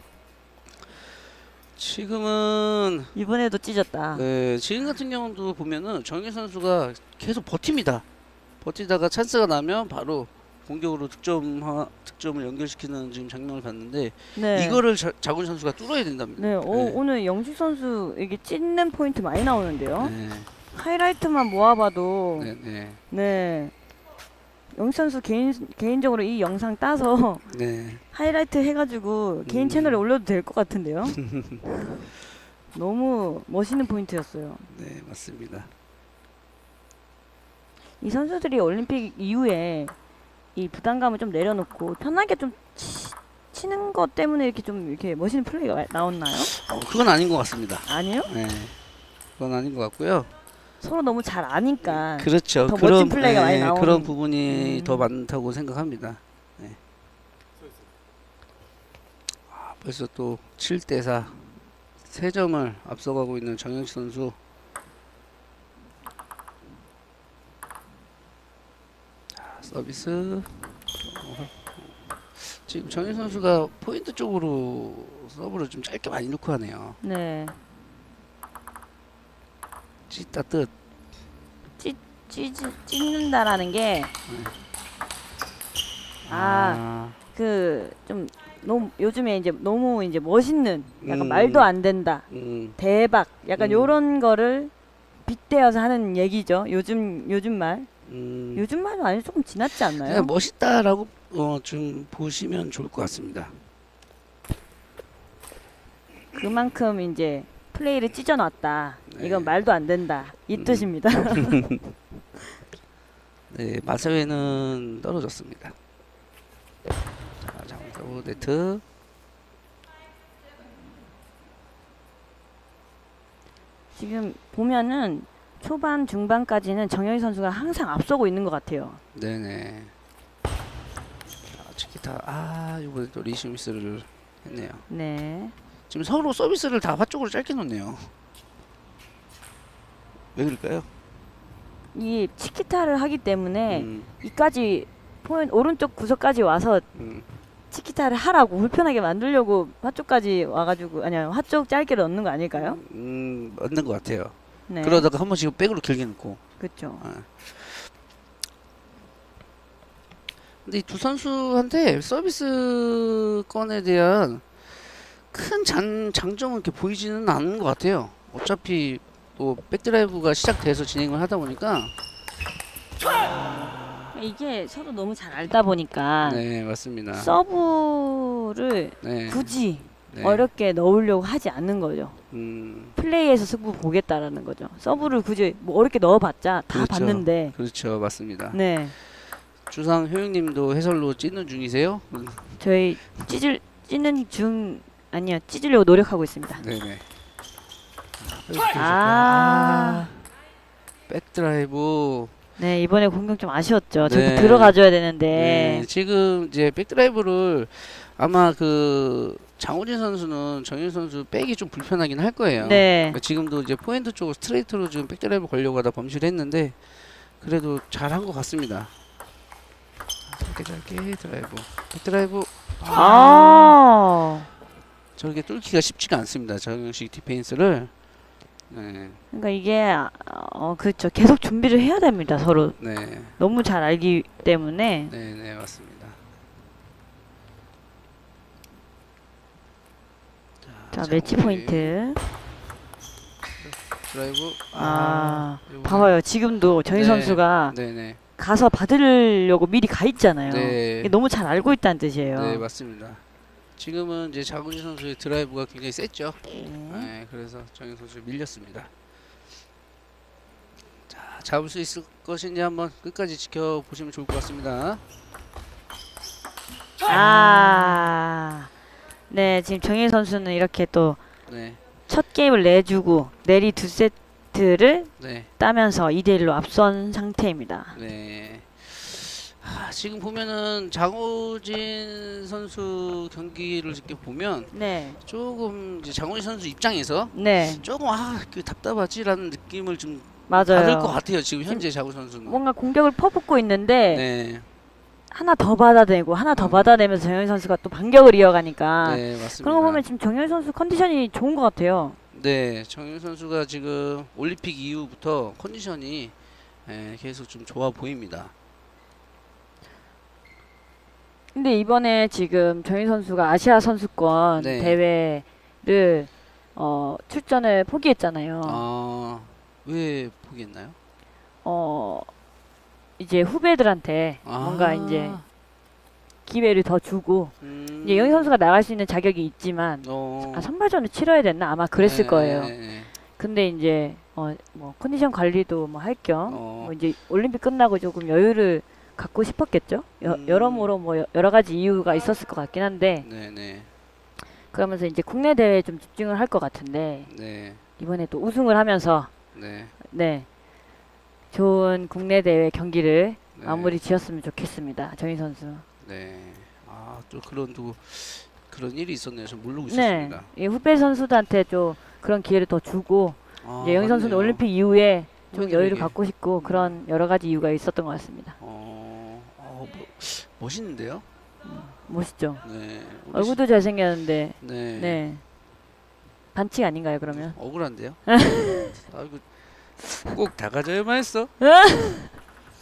지금은 이번에도 찢었다. 네, 지금 같은 경우도 보면은 정현 선수가 계속 버팁니다. 버티다가 찬스가 나면 바로 공격으로 득점을 연결시키는 지금 장면을 봤는데 네. 이거를 장훈 선수가 뚫어야 된답니다. 네. 오늘 영식 선수 이게 찢는 포인트 많이 나오는데요. 네, 하이라이트만 모아봐도 네, 네, 네. 영식 선수 개인적으로 이 영상 따서 네. 하이라이트 해가지고 개인 채널에 올려도 될 것 같은데요. 너무 멋있는 포인트였어요. 네, 맞습니다. 이 선수들이 올림픽 이후에 이 부담감을 좀 내려놓고 편하게 좀 치는 것 때문에 이렇게 멋있는 플레이가 나왔나요? 그건 아닌 것 같습니다. 아니요? 네, 그건 아닌 것 같고요. 서로 너무 잘 아니까 그렇죠. 더 멋진 플레이가 많이 나오는 그런 부분이 더 많다고 생각합니다. 네. 벌써 또 7대4 3점을 앞서가고 있는 정영식 선수. 자, 서비스. 지금 정영식 선수가 포인트 쪽으로 서브를 좀 짧게 많이 넣고 하네요. 네. 찢다 뜻. 찢는다라는 게 좀 너무 요즘에 이제 너무 이제 멋있는 약간 음. 말도 안 된다. 대박 약간 음. 요런 거를 빗대어서 하는 얘기죠. 요즘 말. 요즘 말도 아니 조금 지났지 않나요? 그냥 멋있다라고 좀 보시면 좋을 것 같습니다. 그만큼 이제 플레이를 찢어놨다. 네. 이건 말도 안 된다. 이 뜻입니다. 네, 마세웨는 떨어졌습니다. 자, 장타고 네트. 지금 보면은 초반 중반까지는 정영희 선수가 항상 앞서고 있는 것 같아요. 네네. 치키타. 이번에 또 리시미스를 했네요. 네. 지금 서로 서비스를 다 화쪽으로 짧게 놓네요. 왜 그럴까요? 이 치키타를 하기 때문에 음, 이까지 포인트 오른쪽 구석까지 와서 음, 치키타를 하라고 불편하게 만들려고 화쪽까지 와가지고 아니요 화쪽 짧게 넣는 거 아닐까요? 맞는 것 같아요. 네. 그러다가 한 번씩 백으로 길게 넣고. 그렇죠. 근데 이 두 선수한테 서비스 건에 대한 큰 장점은 이렇게 보이지는 않는 것 같아요. 어차피 또 백드라이브가 시작돼서 진행을 하다 보니까. 이게 서로 너무 잘 알다 보니까 네, 맞습니다. 서브를 네, 굳이 네. 어렵게 넣으려고 하지 않는 거죠. 플레이에서 승부 보겠다라는 거죠. 서브를 굳이 뭐 어렵게 넣어봤자 다 그렇죠. 봤는데. 그렇죠, 맞습니다. 네. 주상 효영님도 해설로 찢는 중이세요? 저희 찢는 중 아니요 찢으려고 노력하고 있습니다. 네네. 아. 백드라이브. 네 이번에 공격 좀 아쉬웠죠. 저기 네. 들어가줘야 네, 되는데. 지금 이제 백드라이브를 아마 그 장호진 선수는 정현 선수 백이 좀 불편하긴 할 거예요. 네. 그러니까 지금도 이제 포인트 쪽으로 스트레이트로 지금 백드라이브 걸려고 하다 범실을 했는데 그래도 잘한 것 같습니다. 짧게 드라이브, 백드라이브. 저렇게 뚫기가 쉽지가 않습니다. 정영식 디펜스를. 네, 그러니까 이게 그렇죠. 계속 준비를 해야 됩니다. 서로 네, 너무 잘 알기 때문에. 네, 네, 맞습니다. 자 매치 포인트. 드라이브. 요번에. 봐봐요. 지금도 정희 네. 선수가 네네. 가서 받으려고 미리 가 있잖아요. 네. 이게 너무 잘 알고 있다는 뜻이에요. 네, 맞습니다. 지금은 이제 장훈진 선수의 드라이브가 굉장히 셌죠. 네, 그래서 정현 선수 밀렸습니다. 자, 잡을 수 있을 것인지 한번 끝까지 지켜보시면 좋을 것 같습니다. 네, 지금 정희 선수는 이렇게 또 네, 첫 게임을 내주고 내리 두 세트를 네, 따면서 2대1로 앞선 상태입니다. 네. 지금 보면은 장호진 선수 경기를 이렇게 보면 네, 조금 이제 장호진 선수 입장에서 네, 조금 그 답답하지라는 느낌을 좀 맞아요. 받을 것 같아요. 지금 현재 장호진 선수는. 뭔가 공격을 퍼붓고 있는데 네, 하나 더 받아내고 하나 더 받아내면서 정현 선수가 또 반격을 이어가니까 네, 맞습니다. 그런 거 보면 지금 정현 선수 컨디션이 좋은 것 같아요. 네, 정현 선수가 지금 올림픽 이후부터 컨디션이 계속 좀 좋아 보입니다. 근데 이번에 지금 정희 선수가 아시아 선수권 네. 대회를 출전을 포기했잖아요. 왜 포기했나요? 이제 후배들한테 뭔가 이제 기회를 더 주고 이제 영희 선수가 나갈 수 있는 자격이 있지만 선발전을 치러야 됐나 아마 그랬을 거예요. 근데 이제 뭐 컨디션 관리도 뭐 할 겸 뭐 이제 올림픽 끝나고 조금 여유를 갖고 싶었겠죠. 여러모로 뭐 여러 가지 이유가 있었을 것 같긴 한데 네네. 그러면서 이제 국내 대회에 좀 집중을 할 것 같은데 네. 이번에 또 우승을 하면서 네. 네 좋은 국내 대회 경기를 네. 마무리 지었으면 좋겠습니다. 정희 선수. 네. 또 그런 일이 있었네요. 저 모르고 네. 있었습니다. 이 후배 선수들한테 좀 그런 기회를 더 주고 이제 영희 선수는 맞네요. 올림픽 이후에 좀 후배들에게. 여유를 갖고 싶고 그런 여러 가지 이유가 있었던 것 같습니다. 멋있는데요? 멋있죠. 네. 얼굴도 잘생겼는데 네. 네 반칙 아닌가요 그러면? 억울한데요? 이거 꼭 다 가져야만 했어.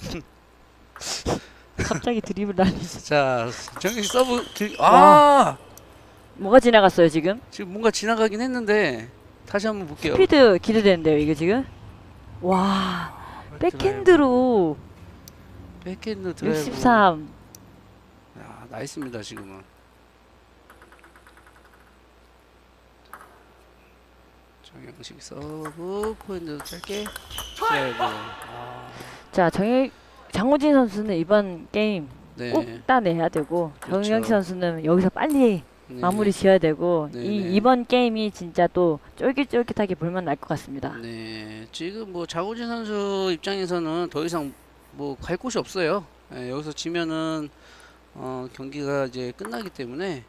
갑자기 드리블 날리시. 자, 정규 서브 와. 뭐가 지나갔어요 지금? 지금 뭔가 지나가긴 했는데 다시 한번 볼게요. 스피드 기대되는데요 이게 지금? 와 백핸드로 백핸드 드라이브. 63. 야, 나이스입니다 지금은. 정영식 서브 포인트 짧게 드라이브. 자 장호진 선수는 이번 게임 네. 꼭 따내야 되고 그렇죠. 정영식 선수는 여기서 빨리 네. 마무리 지어야 되고 네, 이 네. 이번 게임이 진짜 또 쫄깃쫄깃하게 볼만 날 것 같습니다. 네, 지금 뭐 장호진 선수 입장에서는 더 이상 뭐 갈 곳이 없어요. 예, 여기서 지면은 경기가 이제 끝나기 때문에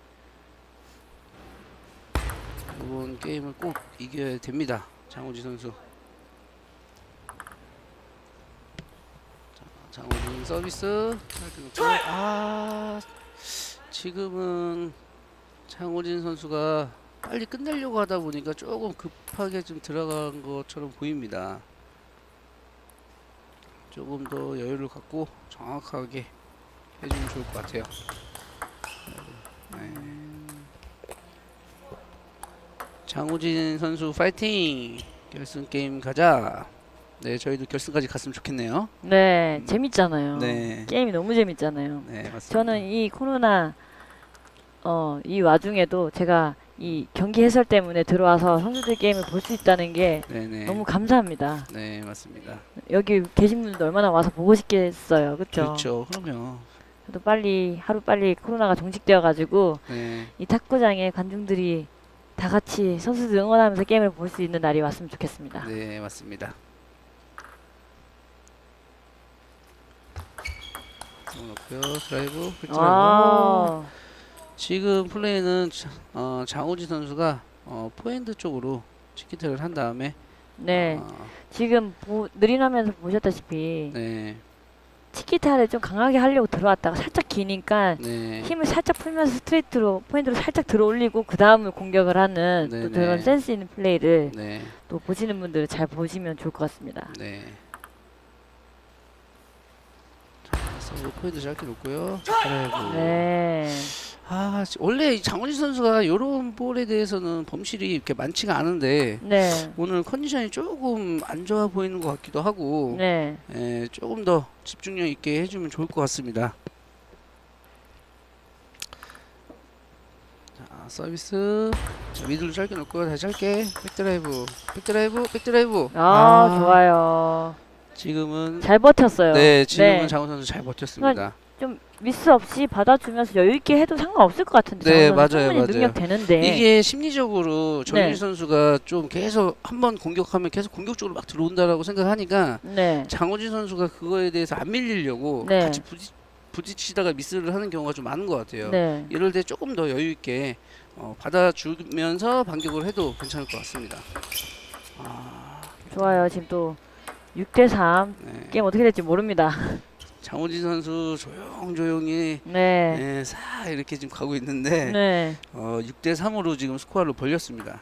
이번 게임을 꼭 이겨야 됩니다. 장호진 선수. 자, 장호진 서비스. 지금은 장호진 선수가 빨리 끝내려고 하다 보니까 조금 급하게 좀 들어간 것처럼 보입니다. 조금 더 여유를 갖고 정확하게 해주면 좋을 것 같아요. 네. 장호진 선수 파이팅! 결승 게임 가자. 네, 저희도 결승까지 갔으면 좋겠네요. 네, 재밌잖아요. 네, 게임이 너무 재밌잖아요. 네 맞습니다. 저는 이 코로나 이 와중에도 제가 이 경기 해설 때문에 들어와서 선수들 게임을 볼 수 있다는 게 네네. 너무 감사합니다. 네 맞습니다. 여기 계신 분들도 얼마나 와서 보고 싶겠어요, 그렇죠? 그렇죠. 그럼요. 저도 빨리 하루 빨리 코로나가 종식되어 가지고 네, 이 탁구장에 관중들이 다 같이 선수들 응원하면서 게임을 볼 수 있는 날이 왔으면 좋겠습니다. 네 맞습니다. 넣고요. 드라이브, 백 드라이브. 아, 지금 플레이는 장호진 선수가 포핸드 쪽으로 치키트를 한 다음에 네. 어, 지금 느린 화면에서 보셨다시피 네, 치키타를 좀 강하게 하려고 들어왔다가 살짝 기니까 네, 힘을 살짝 풀면서 스트레이트로 포인트로 살짝 들어 올리고 그 다음을 공격을 하는 또 네네. 그런 센스 있는 플레이를 네, 또 보시는 분들 잘 보시면 좋을 것 같습니다. 네. 자, 서브 포핸드 짧게 놓고요. 드라이브. 네. 원래 이 장원진 선수가 이런 볼에 대해서는 범실이 이렇게 많지가 않은데 네. 오늘 컨디션이 조금 안 좋아 보이는 것 같기도 하고 네. 조금 더 집중력 있게 해주면 좋을 것 같습니다. 자, 서비스. 자, 미들로 짧게 놓고요. 다시 짧게. 백드라이브. 백드라이브. 백드라이브. 좋아요. 지금은 잘 버텼어요. 네, 지금은 네. 장원 선수 잘 버텼습니다. 좀 미스 없이 받아주면서 여유 있게 해도 상관없을 것 같은데. 네, 장원 선수 맞아요, 충분히 맞아요. 능력 되는데. 이게 심리적으로 정윤 네. 선수가 좀 계속 한번 공격하면 계속 공격적으로 막 들어온다라고 생각하니까 네. 장호진 선수가 그거에 대해서 안 밀리려고 네. 같이 부딪히다가 미스를 하는 경우가 좀 많은 것 같아요. 네. 이럴 때 조금 더 여유 있게 받아주면서 반격을 해도 괜찮을 것 같습니다. 좋아요. 지금 또 6대3 네. 게임 어떻게 될지 모릅니다. 장호진 선수 조용히 네. 싹 이렇게 지금 가고 있는데 네. 6대3으로 지금 스코어를 벌렸습니다.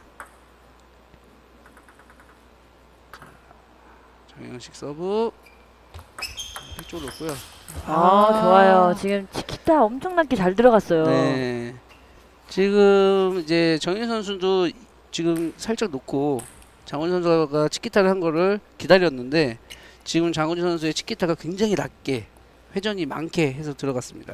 정영식 서브 쪽으로 놓고요. 좋아요. 지금 치키타 엄청나게 잘 들어갔어요. 네. 지금 이제 정현 선수도 지금 살짝 놓고 장원 선수가 치키타를 한 거를 기다렸는데 지금 장원진 선수의 치키타가 굉장히 낮게 회전이 많게 해서 들어갔습니다.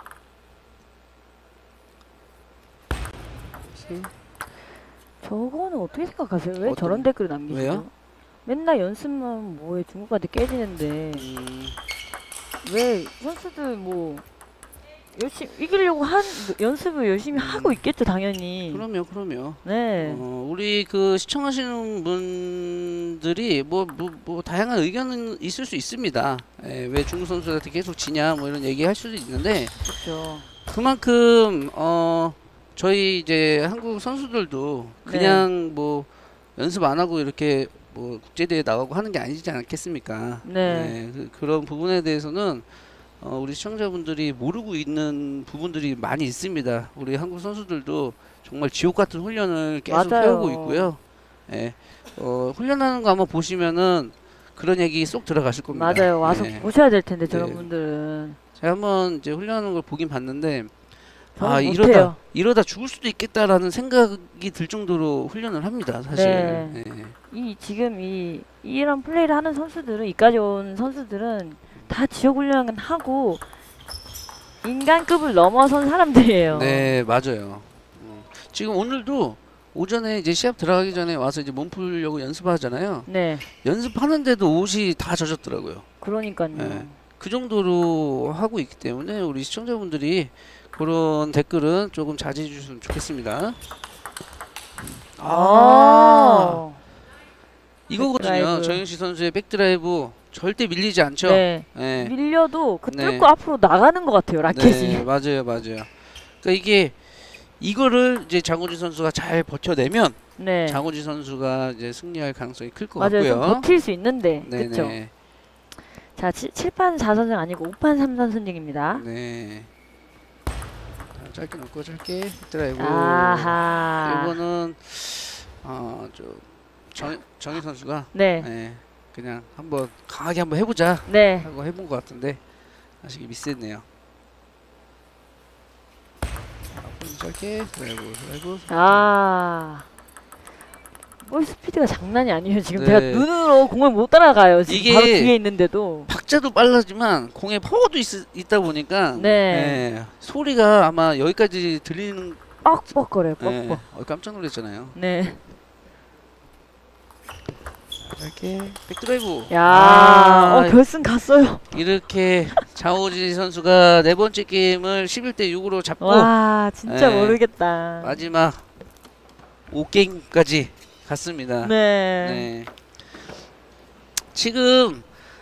저거는 어떻게 생각하세요? 왜 어떤- 저런 댓글을 남기시죠? 왜요? 맨날 연습만 뭐해 중국한테 깨지는데 왜 선수들 뭐 열심히 이기려고 연습을 열심히 하고 있겠죠 당연히. 그럼요. 네. 우리 그 시청하시는 분들이 뭐 다양한 의견은 있을 수 있습니다. 왜 중국 선수한테 계속 지냐 뭐 이런 얘기 할 수도 있는데 그렇죠. 그만큼 저희 이제 한국 선수들도 그냥 뭐 연습 안 하고 이렇게 뭐 국제대회 나가고 하는 게 아니지 않겠습니까? 네. 그런 부분에 대해서는 우리 시청자분들이 모르고 있는 부분들이 많이 있습니다. 우리 한국 선수들도 정말 지옥 같은 훈련을 계속 맞아요. 해오고 있고요. 훈련하는 거 한번 보시면은 그런 얘기 쏙 들어가실 겁니다. 맞아요. 와서 보셔야 될 텐데 저런 네. 분들은. 제가 한번 이제 훈련하는 걸 보긴 봤는데 저는 이러다 못해요. 이러다 죽을 수도 있겠다라는 생각이 들 정도로 훈련을 합니다. 사실. 네. 네. 지금 이런 플레이를 하는 선수들은, 이까지 온 선수들은 다 지역 훈련을 하고 인간급을 넘어선 사람들이에요. 네, 맞아요. 지금 오늘도 오전에 이제 시합 들어가기 전에 와서 이제 몸 풀려고 연습하잖아요. 네, 연습하는데도 옷이 다 젖었더라고요. 그러니까요. 네. 그 정도로 하고 있기 때문에 우리 시청자분들이 그런 댓글은 조금 자제해 주셨으면 좋겠습니다. 이거거든요. 백드라이브. 정영식 선수의 백드라이브 절대 밀리지 않죠. 네. 네. 밀려도 그 네. 뚫고 앞으로 나가는 것 같아요, 라켓이. 네, 맞아요. 그러니까 이거를 이제 장우진 선수가 잘 버텨내면 네. 장우진 선수가 이제 승리할 가능성이 클 것 맞아요. 좀 같고요. 버틸 수 있는데. 그렇죠. 네네. 자, 7판 4선승 아니고 5판 3선승입니다. 네. 자, 짧게 넣고 짧게 드라이브. 아하. 이거는 정희 선수가 네. 네, 그냥 한번 강하게 한번 해보자 네. 하고 해본 것 같은데 아직 미스했네요. 짧게 드라이브. 볼 스피드가 장난이 아니에요. 지금 네. 제가 눈으로 공을 못 따라가요. 지금 이게 바로 뒤에 있는데도. 박자도 빨라지만 공의 파워도 있다 보니까 네. 소리가 아마 여기까지 들리는. 뻑뻑거려요. 뻑뻑. 네, 깜짝 놀랐잖아요. 네. 짧게 백드라이브. 야, 결승 갔어요. 이렇게 장호지 선수가 네 번째 게임을 11대 6으로 잡고 와, 진짜 네. 모르겠다. 마지막 5게임까지 갔습니다. 네. 네. 지금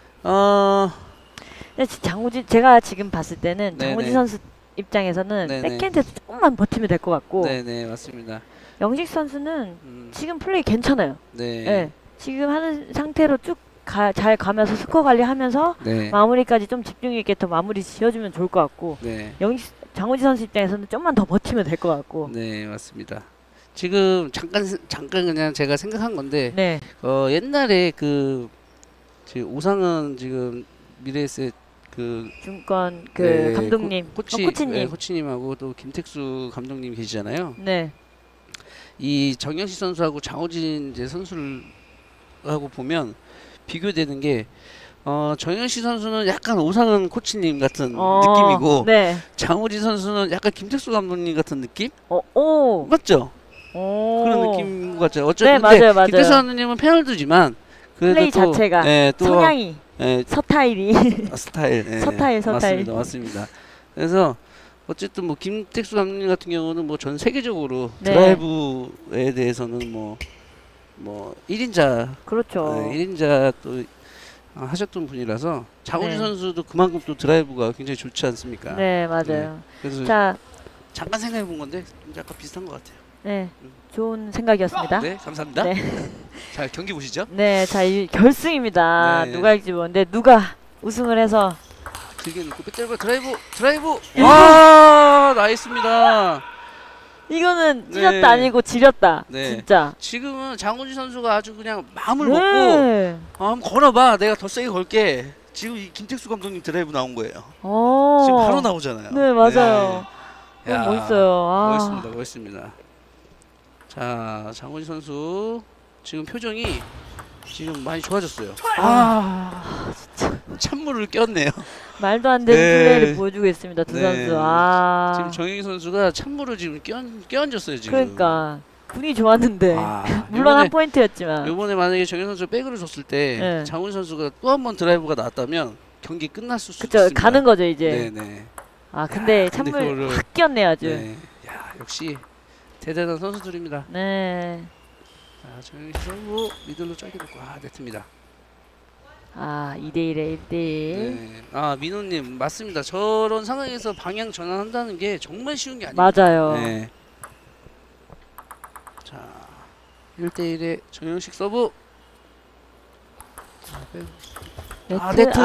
근데 제가 지금 봤을 때는 네네. 장우진 선수 입장에서는 네네. 백핸드 조금만 버티면 될 것 같고, 네네 맞습니다. 영식 선수는 지금 플레이 괜찮아요. 네. 네. 지금 하는 상태로 쭉 잘 가면서 스코어 관리하면서 네. 마무리까지 좀 집중 있게 더 마무리 지어주면 좋을 것 같고, 네. 장우진 선수 입장에서는 좀만 더 버티면 될 것 같고. 네 맞습니다. 지금 잠깐 그냥 제가 생각한 건데 네. 옛날에 지금 오상은 지금 미래에셋 중권 네, 감독님, 코치님. 네, 코치님하고 또 김택수 감독님 계시잖아요. 네. 이 정영식 선수하고 장호진 이제 선수하고 보면 비교되는 게 정영식 선수는 약간 오상은 코치님 같은 느낌이고 네. 장호진 선수는 약간 김택수 감독님 같은 느낌? 오. 맞죠? 오. 그런 느낌 같죠. 네, 어쨌든 맞아요. 김택수 감독님은 페널드지만 그래도 플레이 또, 자체가 또 성향이 스타일. 서타일이 네, 서타일. 맞습니다. 그래서 어쨌든 뭐 김택수 감독님 같은 경우는 뭐 전 세계적으로 네. 드라이브에 대해서는 뭐 1인자 그렇죠. 1인자 또 하셨던 분이라서 장호진 네. 선수도 그만큼 또 드라이브가 굉장히 좋지 않습니까? 네, 맞아요. 그래서 자, 잠깐 생각해 본 건데 좀 약간 비슷한 것 같아요. 네. 좋은 생각이었습니다. 네, 감사합니다. 네. 자, 경기 보시죠. 네, 자, 이 결승입니다. 네. 누가 이길지 모르는데 누가 우승을 해서 길게 놓고 뺏들고 드라이브. 와, 나이스입니다. 이거는 네. 찢었다 아니고 지렸다. 네. 진짜. 지금은 장호진 선수가 아주 그냥 마음을 네. 먹고 한번 걸어봐. 내가 더 세게 걸게. 지금 이 김택수 감독님 드라이브 나온 거예요. 오. 지금 바로 나오잖아요. 네, 맞아요. 네. 너무 멋있어요. 멋있습니다. 자, 장호진 선수 지금 표정이 지금 많이 좋아졌어요. 진짜 찬물을 꼈네요. 말도 안 되는 네. 플레이를 보여주고 있습니다. 두 네. 선수. 지금 정영희 선수가 찬물을 지금 껴안졌어요 지금. 그러니까 분이 좋았는데 물론 한 포인트였지만. 이번에 만약에 정영희 선수 백을 줬을 때 네. 장훈 선수가 또 한 번 드라이브가 나왔다면 경기 끝났을 수 그쵸, 있습니다. 가는 거죠 이제. 네네. 근데 야, 찬물 그거를- 확 꼈네 아주. 네. 야, 역시 대단한 선수들입니다. 네. 자, 정영희 선수 미들로 짧게 놓고 네트입니다. 2대1에 1대1. 네. 민호님 맞습니다. 저런 상황에서 방향 전환한다는 게 정말 쉬운 게 아닙니다. 맞아요. 네. 자, 1대1의 정영식 서브. 네트.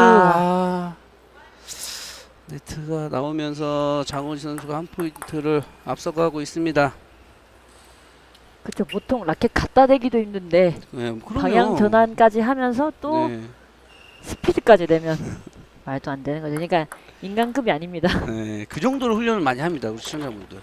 네트가 나오면서 장호진 선수가 한 포인트를 앞서가고 있습니다. 그쵸, 보통 라켓 갖다 대기도 힘든데 네, 방향 전환까지 하면서 또 네. 스피드까지 내면 말도 안 되는 거죠. 그러니까 인간급이 아닙니다. 네, 그 정도로 훈련을 많이 합니다, 우리 시청자분들.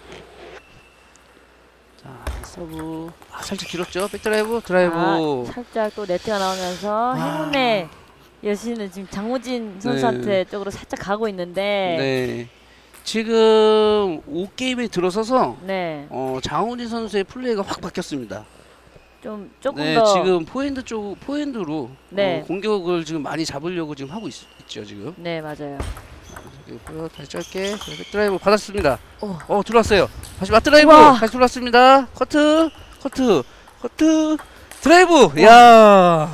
자, 서브 살짝 길었죠? 백드라이브, 드라이브. 살짝 또 네트가 나오면서 행운의 여신은 지금 장호진 선수한테 쪽으로 살짝 가고 있는데 네. 지금 5게임에 들어서서 네. 장호진 선수의 플레이가 확 바뀌었습니다. 조금 네, 더 지금 포핸드로 네. 공격을 지금 많이 잡으려고 지금 하고 있죠, 지금. 네, 맞아요. 그리고 다시 짧게 백드라이브 받았습니다. 오. 들어왔어요. 다시 맞드라이브. 우와. 다시 들어왔습니다. 커트, 드라이브. 야.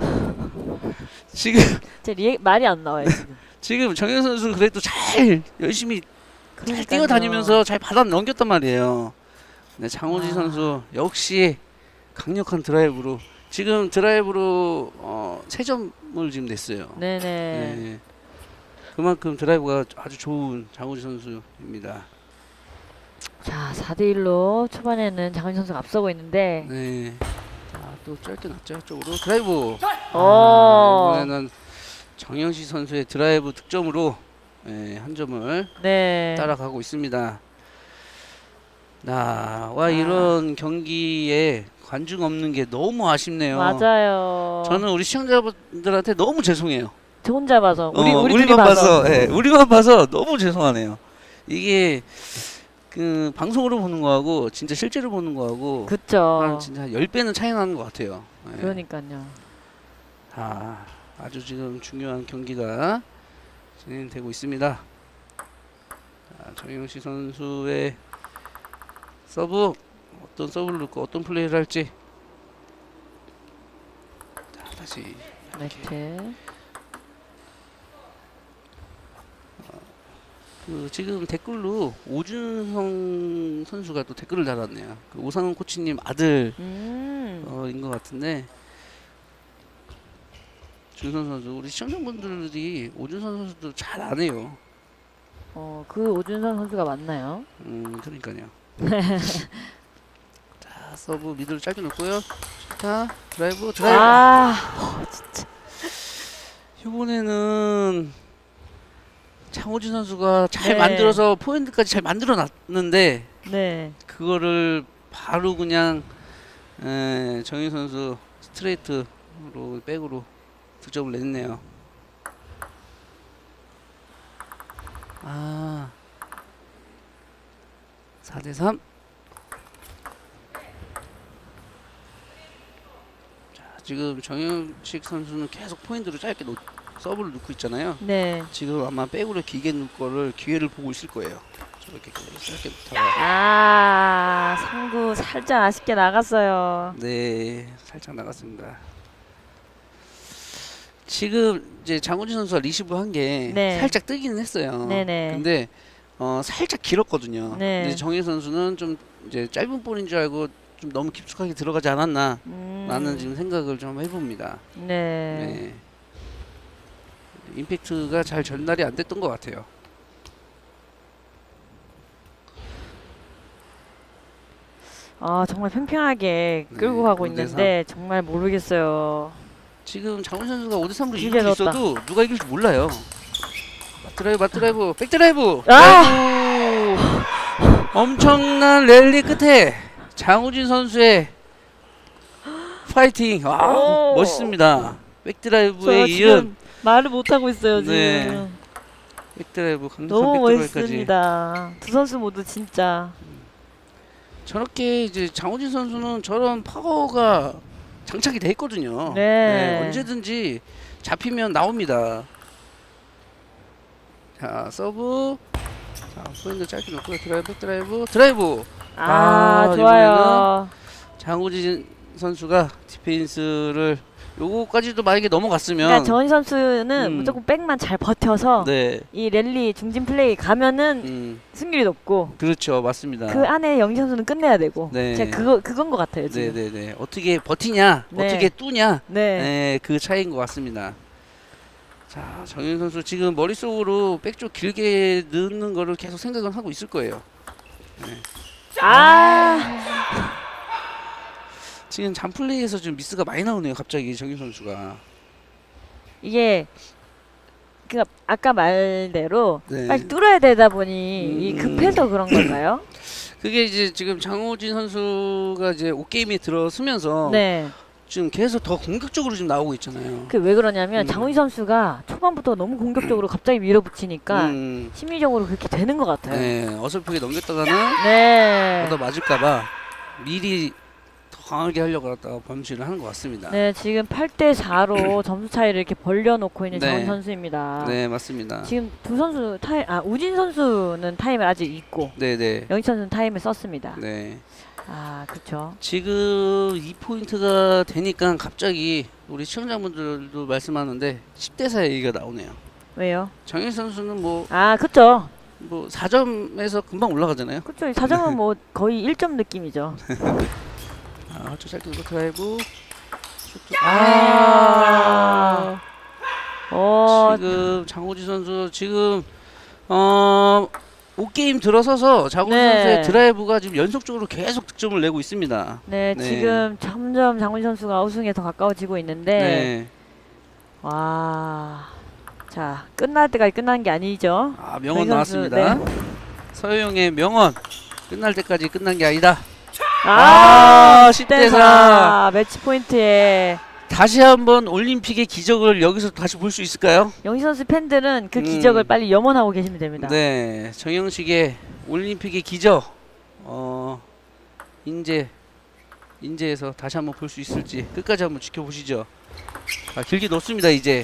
지금 말이 안 나와요, 지금. 지금 정현 선수 그래도 잘 열심히 잘 그러니까요. 뛰어다니면서 잘 받아 넘겼단 말이에요. 네, 장호진 선수 역시 강력한 드라이브로 지금 드라이브로 3점을 지금 냈어요. 네네. 네. 그만큼 드라이브가 아주 좋은 장호진 선수입니다. 자, 4대1로 초반에는 장훈 선수가 앞서고 있는데 네. 자, 또 짧게 났죠. 쪽으로 드라이브. 이번에는 정영식 선수의 드라이브 득점으로 한 점을 네. 따라가고 있습니다. 이런 경기에 관중 없는 게 너무 아쉽네요. 맞아요. 저는 우리 시청자분들한테 너무 죄송해요. 저 혼자 봐서 우리만 우리만 봐서, 우리만 봐서 너무 죄송하네요. 이게 그 방송으로 보는 거하고 진짜 실제로 보는 거하고 그쵸. 진짜 10배는 차이 나는 것 같아요. 네. 그러니까요. 아주 지금 중요한 경기가 진행되고 있습니다. 정영식 선수의 서브, 어떤 서브를 넣고 어떤 플레이를 할지. 자, 다시 네트. 지금 댓글로 오준성 선수가 또 댓글을 달았네요. 그 오상훈 코치님 아들 인 것 같은데, 준선 선수 우리 시청자분들이 오준선 선수도 잘 안 해요. 그 오준선 선수가 맞나요? 그러니까요. 자, 서브 미드를 짧게 놓고요. 자, 드라이브. 진짜. 이번에는 장호진 선수가 잘 네. 만들어서 포인트까지 잘 만들어 놨는데 네. 그거를 바로 그냥 정희 선수 스트레이트로 백으로 득점을 냈네요. 4대3. 자, 지금 정영식 선수는 계속 포인트로 짧게 서브를 넣고 있잖아요. 네. 지금 아마 백으로 길게 넣을 거를 기회를 보고 있을 거예요. 저렇게 짧게 붙어가. 상구 살짝 아쉽게 나갔어요. 네, 살짝 나갔습니다. 지금 이제 장호진 선수가 리시브 한 게 네. 살짝 뜨기는 했어요. 네네. 근데 살짝 길었거든요. 네. 근데 정희 선수는 좀 이제 짧은 볼인 줄 알고 좀 너무 깊숙하게 들어가지 않았나 라는 지금 생각을 좀 해봅니다. 네. 임팩트가 잘 전달이 안 됐던 것 같아요. 정말 팽팽하게 끌고 가고 5대3. 있는데 정말 모르겠어요. 지금 장훈 선수가 5대3으로 길게 이기고 넣었다. 있어도 누가 이길지 몰라요. 맞드라이브, 백드라이브. 엄청난 랠리 끝에 장우진 선수의 파이팅. 멋있습니다. 백드라이브에 이은 말을 못 하고 있어요 지금. 네. 백드라이브, 강력한 너무 백드라이브까지. 멋있습니다. 두 선수 모두 진짜. 저렇게 이제 장우진 선수는 저런 파워가 장착이 돼 있거든요. 네. 언제든지 잡히면 나옵니다. 자, 서브. 자, 포인트 짧게 놓고 드라이브. 좋아요. 장우진 선수가 디펜스를 요거까지도 만약에 넘어갔으면 그러니까 정희 선수는 무조건 백만 잘 버텨서 네. 이 랠리 중진 플레이 가면은 승률이 높고 그렇죠. 맞습니다. 그 안에 영희 선수는 끝내야 되고. 네. 제가 그건 것 같아요 지금. 네네네. 어떻게 버티냐, 네. 어떻게 뚜냐, 네. 그 차이인 것 같습니다. 자, 정현 선수 지금 머릿속으로 백쪽 길게 넣는 거를 계속 생각은 하고 있을 거예요. 네. 지금 잠플레이에서 좀 미스가 많이 나오네요. 갑자기 정현 선수가. 이게 그러니까 아까 말대로 네. 빨리 뚫어야 되다 보니 이 음. 급해서 그런 건가요? 그게 이제 지금 장호진 선수가 이제 5게임에 들어서면서 네. 지금 계속 더 공격적으로 지금 나오고 있잖아요. 그 왜 그러냐면 음. 장훈희 선수가 초반부터 너무 공격적으로 갑자기 밀어붙이니까 음, 심리적으로 그렇게 되는 것 같아요. 네, 어설프게 넘겼다가는 네. 얻어 맞을까봐 미리 더 강하게 하려고 하다가 범실을 하는 것 같습니다. 네, 지금 8대 4로 점수 차이를 이렇게 벌려놓고 있는 네. 장훈희 선수입니다. 네, 맞습니다. 지금 두 선수 우진 선수는 타임을 아직 있고 네. 영희 선수는 타임을 썼습니다. 네. 아, 그렇죠. 지금 2포인트가 되니까 갑자기 우리 시청자분들도 말씀하는데 10대 4의 얘기가 나오네요. 왜요? 정현 선수는 뭐 아, 그렇죠. 4점에서 금방 올라가잖아요. 그렇죠. 4점은 뭐 거의 1점 느낌이죠. 아, 짧게 드라이브. 슈트. 아. 지금 장호지 선수 지금 5게임 들어서서 장호지 네. 선수의 드라이브가 지금 연속적으로 계속 득점을 내고 있습니다. 네, 네. 지금 점점 장훈희 선수가 우승에 더 가까워지고 있는데 네. 와. 자, 끝날 때까지 끝난 게 아니죠. 아, 명언 정희 선수, 나왔습니다. 네. 서효영의 명언. 끝날 때까지 끝난 게 아니다. 아, 10대 4. 매치 포인트에 다시 한번 올림픽의 기적을 여기서 다시 볼 수 있을까요? 영희 선수 팬들은 그 기적을 빨리 염원하고 계시면 됩니다. 네, 정영식의 올림픽의 기적. 인제에서 다시 한번 볼 수 있을지 끝까지 한번 지켜보시죠. 아, 길게 놓습니다 이제.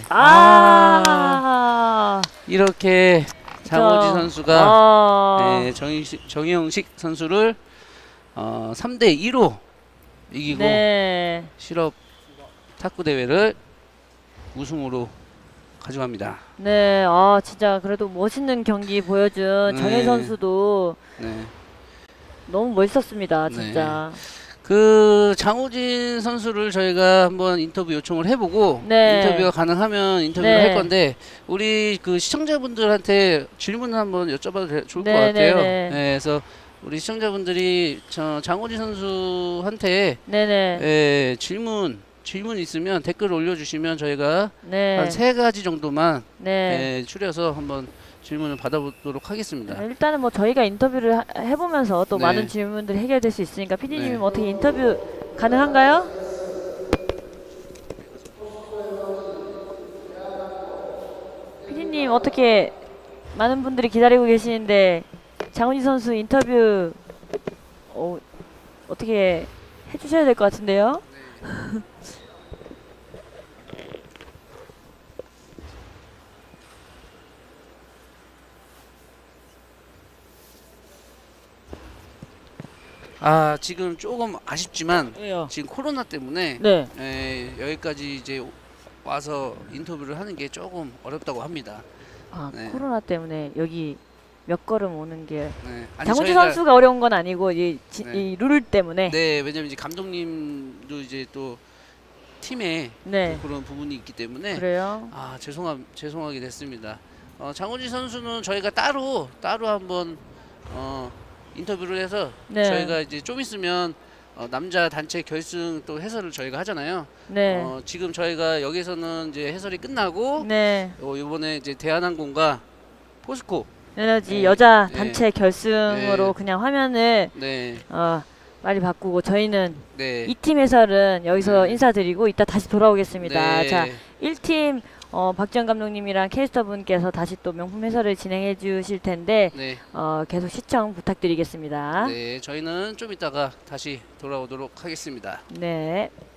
이렇게 장호지 선수가 네, 정영식 선수를 3대 2로 이기고 네. 실업 탁구 대회를 우승으로 가져갑니다. 네, 진짜 그래도 멋있는 경기 보여준 네. 정혜 선수도 네. 너무 멋있었습니다, 네. 진짜. 그 장호진 선수를 저희가 한번 인터뷰 요청을 해보고 네. 인터뷰가 가능하면 인터뷰를 네. 할 건데 우리 그 시청자분들한테 질문을 한번 여쭤봐도 좋을 것 네, 같아요. 네, 네. 그래서 우리 시청자분들이 장호진 선수한테 네네. 질문 있으면 댓글 올려주시면 저희가 네. 한 3가지 정도만 네. 추려서 한번 질문을 받아보도록 하겠습니다. 일단은 뭐 저희가 인터뷰를 해보면서 또 네. 많은 질문들이 해결될 수 있으니까 PD님 네. 어떻게 인터뷰 가능한가요? PD님 어떻게 많은 분들이 기다리고 계시는데 장훈희 선수 인터뷰 어떻게 해주셔야 될 것 같은데요? 아, 지금 조금 아쉽지만 왜요? 지금 코로나 때문에 네. 여기까지 이제 와서 인터뷰를 하는 게 조금 어렵다고 합니다. 네. 코로나 때문에 여기 몇 걸음 오는 게 네. 아니, 장훈희 저희가- 선수가 어려운 건 아니고 네. 이 룰 때문에. 네, 왜냐면 이제 감독님도 이제 또 팀에 네. 또 그런 부분이 있기 때문에 그래요? 아, 죄송하게 됐습니다. 장호진 선수는 저희가 따로 한번 인터뷰를 해서 네. 저희가 이제 좀 있으면 남자 단체 결승 또 해설을 저희가 하잖아요. 네. 지금 저희가 여기서는 이제 해설이 끝나고 네. 이번에 이제 대한항공과 포스코 에너지 네. 여자 네. 단체 결승으로 네. 그냥 화면을 네, 빨리 바꾸고 저희는 네, 이 팀 해설은 여기서 네. 인사드리고 이따 다시 돌아오겠습니다. 네. 자, 1팀 박지원 감독님이랑 캐스터분께서 다시 또 명품 해설을 진행해 주실 텐데 네, 계속 시청 부탁드리겠습니다. 네, 저희는 좀 이따가 다시 돌아오도록 하겠습니다. 네.